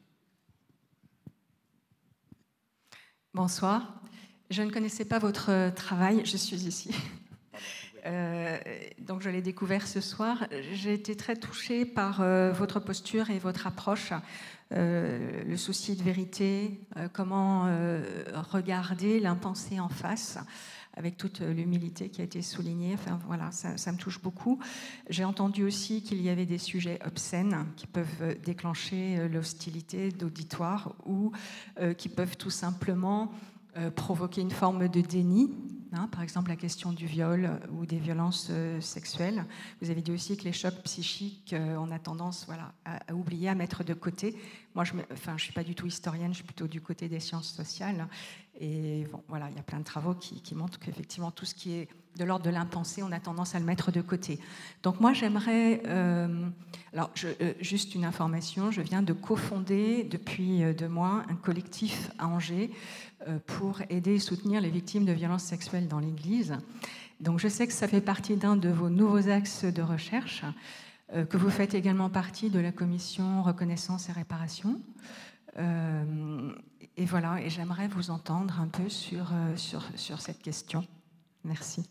Bonsoir. Je ne connaissais pas votre travail, je suis ici. Euh, donc je l'ai découvert ce soir. J'ai été très touchée par euh, votre posture et votre approche, euh, le souci de vérité, euh, comment euh, regarder l'impensé en face, avec toute l'humilité qui a été soulignée. Enfin voilà, ça, ça me touche beaucoup. J'ai entendu aussi qu'il y avait des sujets obscènes qui peuvent déclencher l'hostilité d'auditoire ou euh, qui peuvent tout simplement euh, provoquer une forme de déni. Hein, par exemple, la question du viol ou des violences euh, sexuelles. Vous avez dit aussi que les chocs psychiques, euh, on a tendance voilà, à, à oublier, à mettre de côté. Moi, je ne enfin, je suis pas du tout historienne, je suis plutôt du côté des sciences sociales. Et bon, voilà, il y a plein de travaux qui, qui montrent qu'effectivement, tout ce qui est de l'ordre de l'impensé, on a tendance à le mettre de côté. Donc moi, j'aimerais... Euh, alors, je, euh, juste une information, je viens de cofonder depuis euh, deux mois un collectif à Angers euh, pour aider et soutenir les victimes de violences sexuelles dans l'Église. Donc je sais que ça fait partie d'un de vos nouveaux axes de recherche, euh, que vous faites également partie de la commission reconnaissance et réparation. Euh, et voilà, et j'aimerais vous entendre un peu sur, euh, sur, sur cette question. Merci.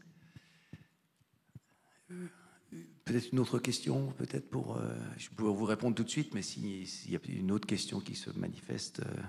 Peut-être une autre question, peut-être pour... Euh, je peux vous répondre tout de suite, mais s'il si y a une autre question qui se manifeste... Euh...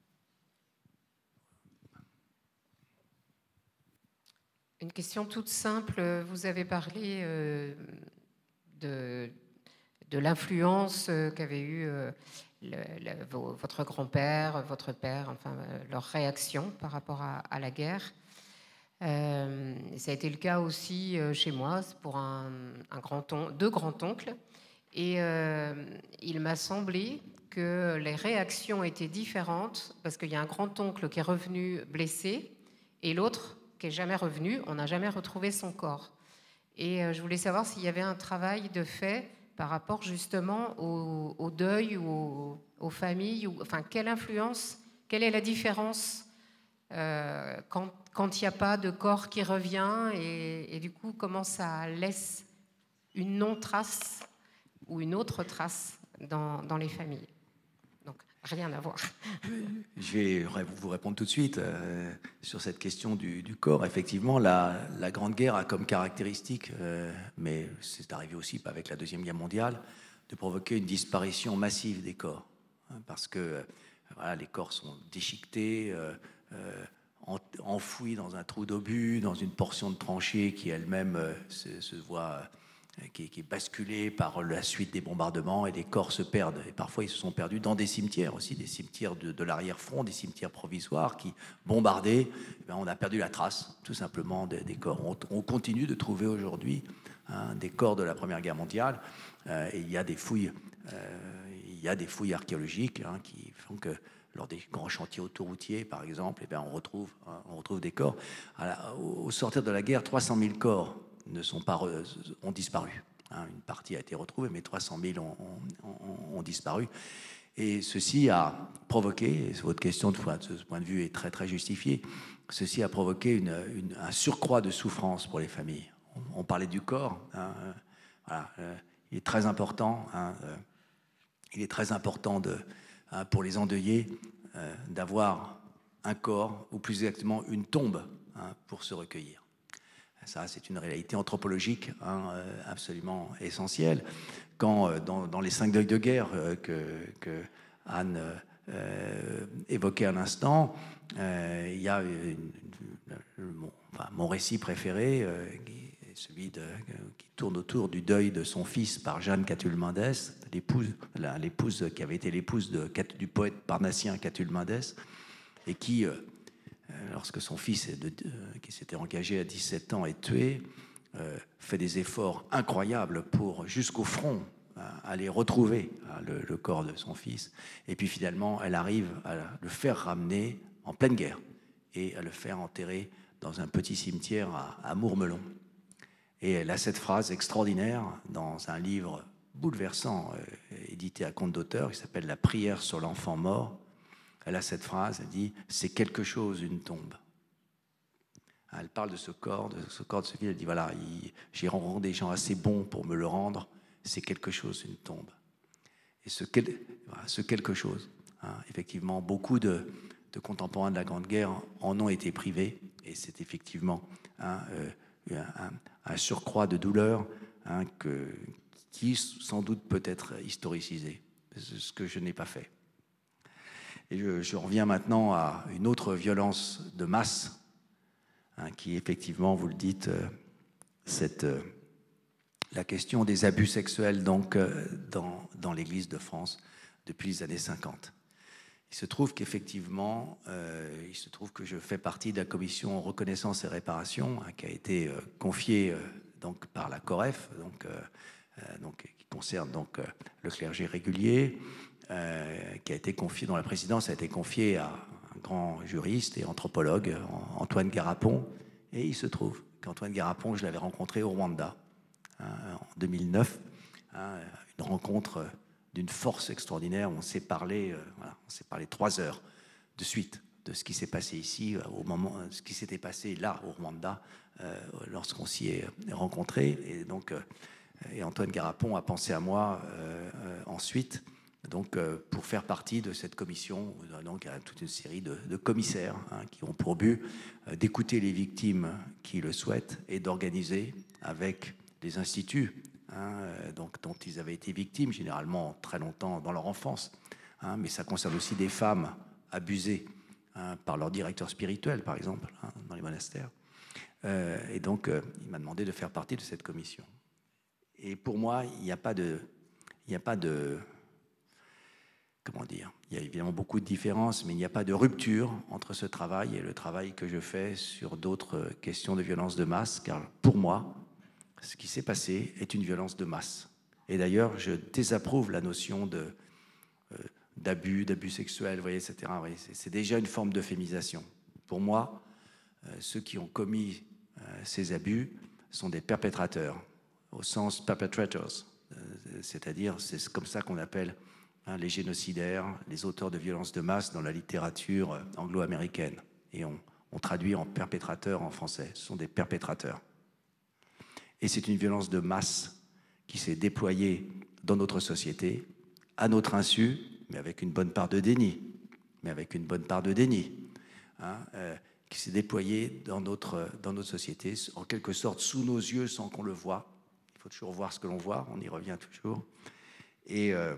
Une question toute simple. Vous avez parlé euh, de, de l'influence qu'avait eue euh, le, le, votre grand-père, votre père, enfin, euh, leur réaction par rapport à, à la guerre. Euh, ça a été le cas aussi euh, chez moi pour un, un grand on, deux grands-oncles. Et euh, il m'a semblé que les réactions étaient différentes parce qu'il y a un grand-oncle qui est revenu blessé et l'autre qui n'est jamais revenu. On n'a jamais retrouvé son corps. Et euh, je voulais savoir s'il y avait un travail de fait par rapport justement au, au deuil ou au, aux familles. Ou, enfin, quelle influence, quelle est la différence euh, quand quand il n'y a pas de corps qui revient et, et du coup, comment ça laisse une non-trace ou une autre trace dans, dans les familles. Donc, rien à voir. Je vais vous répondre tout de suite euh, sur cette question du, du corps. Effectivement, la, la Grande Guerre a comme caractéristique, euh, mais c'est arrivé aussi avec la Deuxième Guerre mondiale, de provoquer une disparition massive des corps. Hein, parce que euh, voilà, les corps sont déchiquetés, euh, euh, enfouis dans un trou d'obus, dans une portion de tranchée qui elle-même euh, se, se voit qui, qui est basculé par la suite des bombardements, et les corps se perdent. Et parfois, ils se sont perdus dans des cimetières aussi, des cimetières de, de l'arrière-front, des cimetières provisoires qui, bombardés, ben, on a perdu la trace, tout simplement, des, des corps. On, on continue de trouver aujourd'hui hein, des corps de la Première Guerre mondiale, euh, et il y a des fouilles, euh, il y a des fouilles archéologiques hein, qui font que lors des grands chantiers autoroutiers, par exemple, eh bien, on, retrouve, hein, on retrouve des corps. La, au, au sortir de la guerre, trois cent mille corps ne sont pas, ont disparu. Hein, une partie a été retrouvée, mais trois cent mille ont, ont, ont disparu. Et ceci a provoqué, et votre question de ce point de vue est très, très justifiée, ceci a provoqué une, une, un surcroît de souffrance pour les familles. On, on parlait du corps. Hein, euh, voilà, euh, il est très important. Hein, euh, il est très important de, hein, pour les endeuillés euh, d'avoir un corps, ou plus exactement une tombe, hein, pour se recueillir. Ça, c'est une réalité anthropologique hein, absolument essentielle. Quand, dans, dans les cinq deuils de guerre euh, que, que Anne euh, évoquait à l'instant, euh, il y a une, une, mon, enfin, mon récit préféré, euh, qui est celui de, qui tourne autour du deuil de son fils par Jeanne Catulle-Mendès, l'épouse, l'épouse qui avait été l'épouse de, du poète parnassien Catulle-Mendès, et qui... Euh, lorsque son fils, de, de, qui s'était engagé à dix-sept ans, est tué, euh, fait des efforts incroyables pour, jusqu'au front, euh, aller retrouver euh, le, le corps de son fils. Et puis finalement, elle arrive à le faire ramener en pleine guerre et à le faire enterrer dans un petit cimetière à, à Mourmelon. Et elle a cette phrase extraordinaire dans un livre bouleversant, euh, édité à compte d'auteur, qui s'appelle « La prière sur l'enfant mort ». Elle a cette phrase, elle dit « c'est quelque chose, une tombe ». Elle parle de ce corps, de ce corps de ce fils, elle dit « voilà, j'ai rencontré des gens assez bons pour me le rendre, c'est quelque chose, une tombe ». Et ce, quel, voilà, ce quelque chose, hein, effectivement, beaucoup de, de contemporains de la Grande Guerre en ont été privés, et c'est effectivement hein, euh, un, un surcroît de douleur hein, que, qui sans doute peut être historicisé, ce que je n'ai pas fait. Et je, je reviens maintenant à une autre violence de masse, hein, qui effectivement, vous le dites, euh, cette, euh, la question des abus sexuels donc, euh, dans, dans l'Église de France depuis les années cinquante. Il se trouve qu'effectivement, euh, il se trouve que je fais partie de la commission reconnaissance et réparation, hein, qui a été euh, confiée euh, donc, par la COREF, donc, euh, euh, donc, qui concerne donc, euh, le clergé régulier, Euh, qui a été confié, dont la présidence a été confiée à un grand juriste et anthropologue, Antoine Garapon. Et il se trouve qu'Antoine Garapon, je l'avais rencontré au Rwanda hein, en deux mille neuf, hein, une rencontre d'une force extraordinaire. On s'est parlé, euh, voilà, on s'est parlé trois heures de suite de ce qui s'est passé ici, au moment, ce qui s'était passé là au Rwanda, euh, lorsqu'on s'y est rencontrés. Et donc, euh, et Antoine Garapon a pensé à moi euh, euh, ensuite. Donc, euh, pour faire partie de cette commission, donc, il y a toute une série de, de commissaires hein, qui ont pour but euh, d'écouter les victimes qui le souhaitent et d'organiser avec les instituts hein, donc, dont ils avaient été victimes, généralement très longtemps dans leur enfance. Hein, mais ça concerne aussi des femmes abusées hein, par leur directeur spirituel, par exemple, hein, dans les monastères. Euh, et donc, euh, il m'a demandé de faire partie de cette commission. Et pour moi, il n'y a pas de... Il n'y a pas de Comment dire, il y a évidemment beaucoup de différences, mais il n'y a pas de rupture entre ce travail et le travail que je fais sur d'autres questions de violence de masse, car pour moi, ce qui s'est passé est une violence de masse. Et d'ailleurs, je désapprouve la notion de, euh, d'abus, d'abus sexuels, vous voyez, et cetera. Vous voyez, c'est, c'est déjà une forme d'euphémisation. Pour moi, euh, ceux qui ont commis euh, ces abus sont des perpétrateurs, au sens perpetrators, euh, c'est-à-dire, c'est comme ça qu'on appelle Hein, les génocidaires, les auteurs de violences de masse dans la littérature anglo-américaine. Et on, on traduit en perpétrateurs en français. Ce sont des perpétrateurs. Et c'est une violence de masse qui s'est déployée dans notre société, à notre insu, mais avec une bonne part de déni. Mais avec une bonne part de déni. Hein, euh, qui s'est déployée dans notre, dans notre société, en quelque sorte sous nos yeux sans qu'on le voie. Il faut toujours voir ce que l'on voit, on y revient toujours. Et... Euh,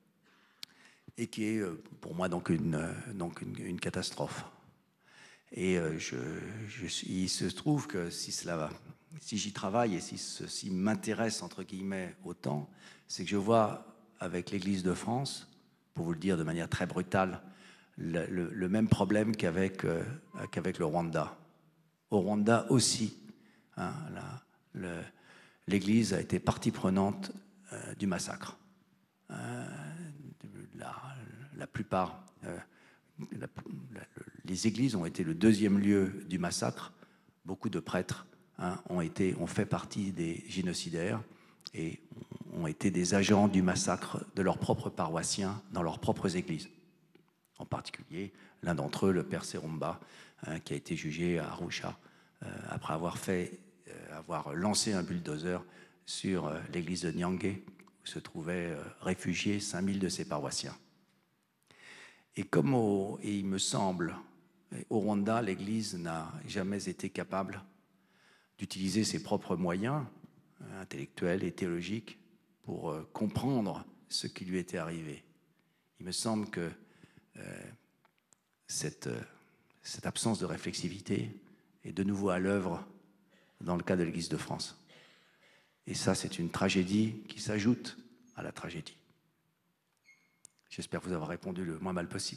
et qui est pour moi donc une, donc une, une catastrophe. Et je, je, il se trouve que si cela si j'y travaille et si ceci m'intéresse, entre guillemets, autant, c'est que je vois avec l'Église de France, pour vous le dire de manière très brutale, le, le, le même problème qu'avec euh, qu'avec le Rwanda. Au Rwanda aussi, hein, l'Église a été partie prenante euh, du massacre. Euh, la, la plupart, euh, la, la, les églises ont été le deuxième lieu du massacre. Beaucoup de prêtres hein, ont, été, ont fait partie des génocidaires et ont été des agents du massacre de leurs propres paroissiens dans leurs propres églises. En particulier, l'un d'entre eux, le père Serumba, hein, qui a été jugé à Arusha euh, après avoir, fait, euh, avoir lancé un bulldozer sur euh, l'église de Nyange, où se trouvaient euh, réfugiés cinq mille de ses paroissiens. Et comme au, et il me semble, au Rwanda, l'Église n'a jamais été capable d'utiliser ses propres moyens euh, intellectuels et théologiques pour euh, comprendre ce qui lui était arrivé. Il me semble que euh, cette, euh, cette absence de réflexivité est de nouveau à l'œuvre dans le cas de l'Église de France. Et ça, c'est une tragédie qui s'ajoute à la tragédie. J'espère vous avoir répondu le moins mal possible.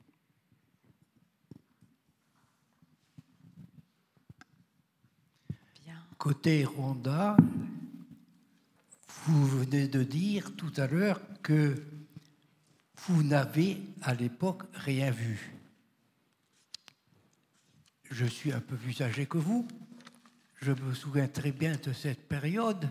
Bien. Côté Rwanda, vous venez de dire tout à l'heure que vous n'avez à l'époque rien vu. Je suis un peu plus âgé que vous. Je me souviens très bien de cette période.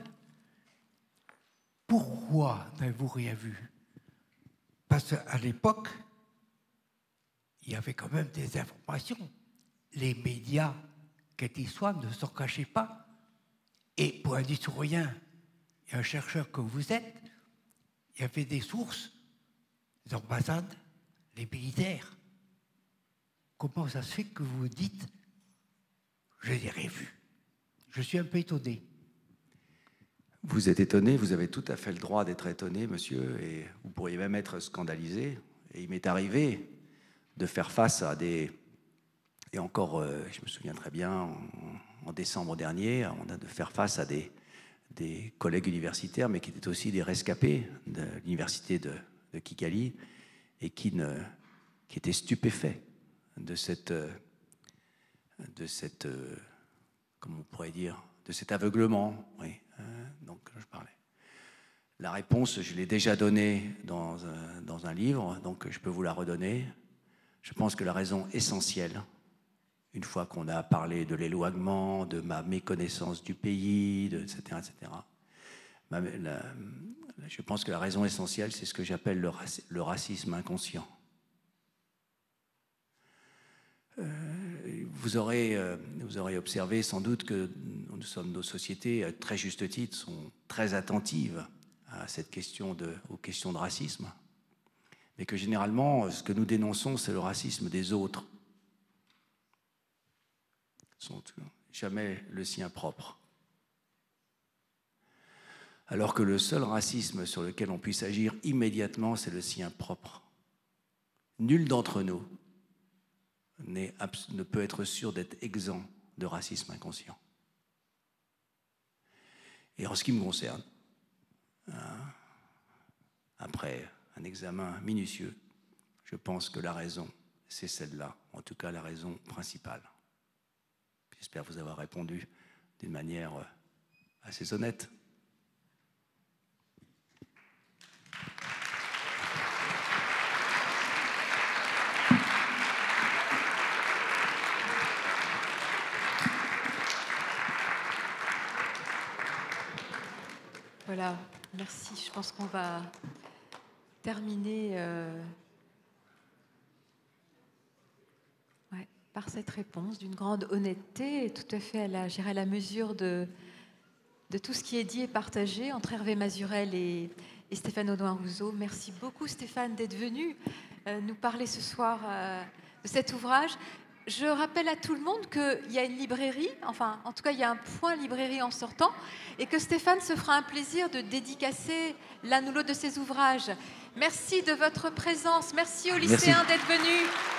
Pourquoi n'avez-vous rien vu? Parce qu'à l'époque, il y avait quand même des informations. Les médias, quels qu'ils soient, ne s'en cachaient pas. Et pour un historien et un chercheur que vous êtes, il y avait des sources, des ambassades, les militaires. Comment ça se fait que vous dites « je n'ai rien vu » ? Je suis un peu étonné. Vous êtes étonné, vous avez tout à fait le droit d'être étonné, monsieur, et vous pourriez même être scandalisé. Et il m'est arrivé de faire face à des... Et encore, euh, je me souviens très bien, en, en décembre dernier, on a de faire face à des, des collègues universitaires, mais qui étaient aussi des rescapés de l'université de, de Kigali, et qui, ne, qui étaient stupéfaits de cette... de cette comment on pourrait dire, de cet aveuglement, oui, hein, donc je parlais. La réponse, je l'ai déjà donnée dans un, dans un livre, donc je peux vous la redonner. Je pense que la raison essentielle, une fois qu'on a parlé de l'éloignement, de ma méconnaissance du pays, de, et cetera, et cetera, ma, la, je pense que la raison essentielle, c'est ce que j'appelle le, raci, le racisme inconscient. Vous aurez, vous aurez observé sans doute que nous sommes, nos sociétés, à très juste titre, sont très attentives à cette question de, aux questions de racisme, mais que généralement, ce que nous dénonçons, c'est le racisme des autres. Ce sont jamais le sien propre. Alors que le seul racisme sur lequel on puisse agir immédiatement, c'est le sien propre. Nul d'entre nous ne peut être sûr d'être exempt de racisme inconscient. Et en ce qui me concerne, hein, après un examen minutieux, je pense que la raison, c'est celle-là, en tout cas la raison principale. J'espère vous avoir répondu d'une manière assez honnête. Voilà, merci. Je pense qu'on va terminer euh, ouais, par cette réponse d'une grande honnêteté et tout à fait à la, j'irai à la mesure de, de tout ce qui est dit et partagé entre Hervé Mazurel et, et Stéphane Audouin-Rousseau. Merci beaucoup Stéphane d'être venu euh, nous parler ce soir euh, de cet ouvrage. Je rappelle à tout le monde qu'il y a une librairie, enfin, en tout cas, il y a un point librairie en sortant, et que Stéphane se fera un plaisir de dédicacer l'un ou l'autre de ses ouvrages. Merci de votre présence. Merci aux lycéens d'être venus.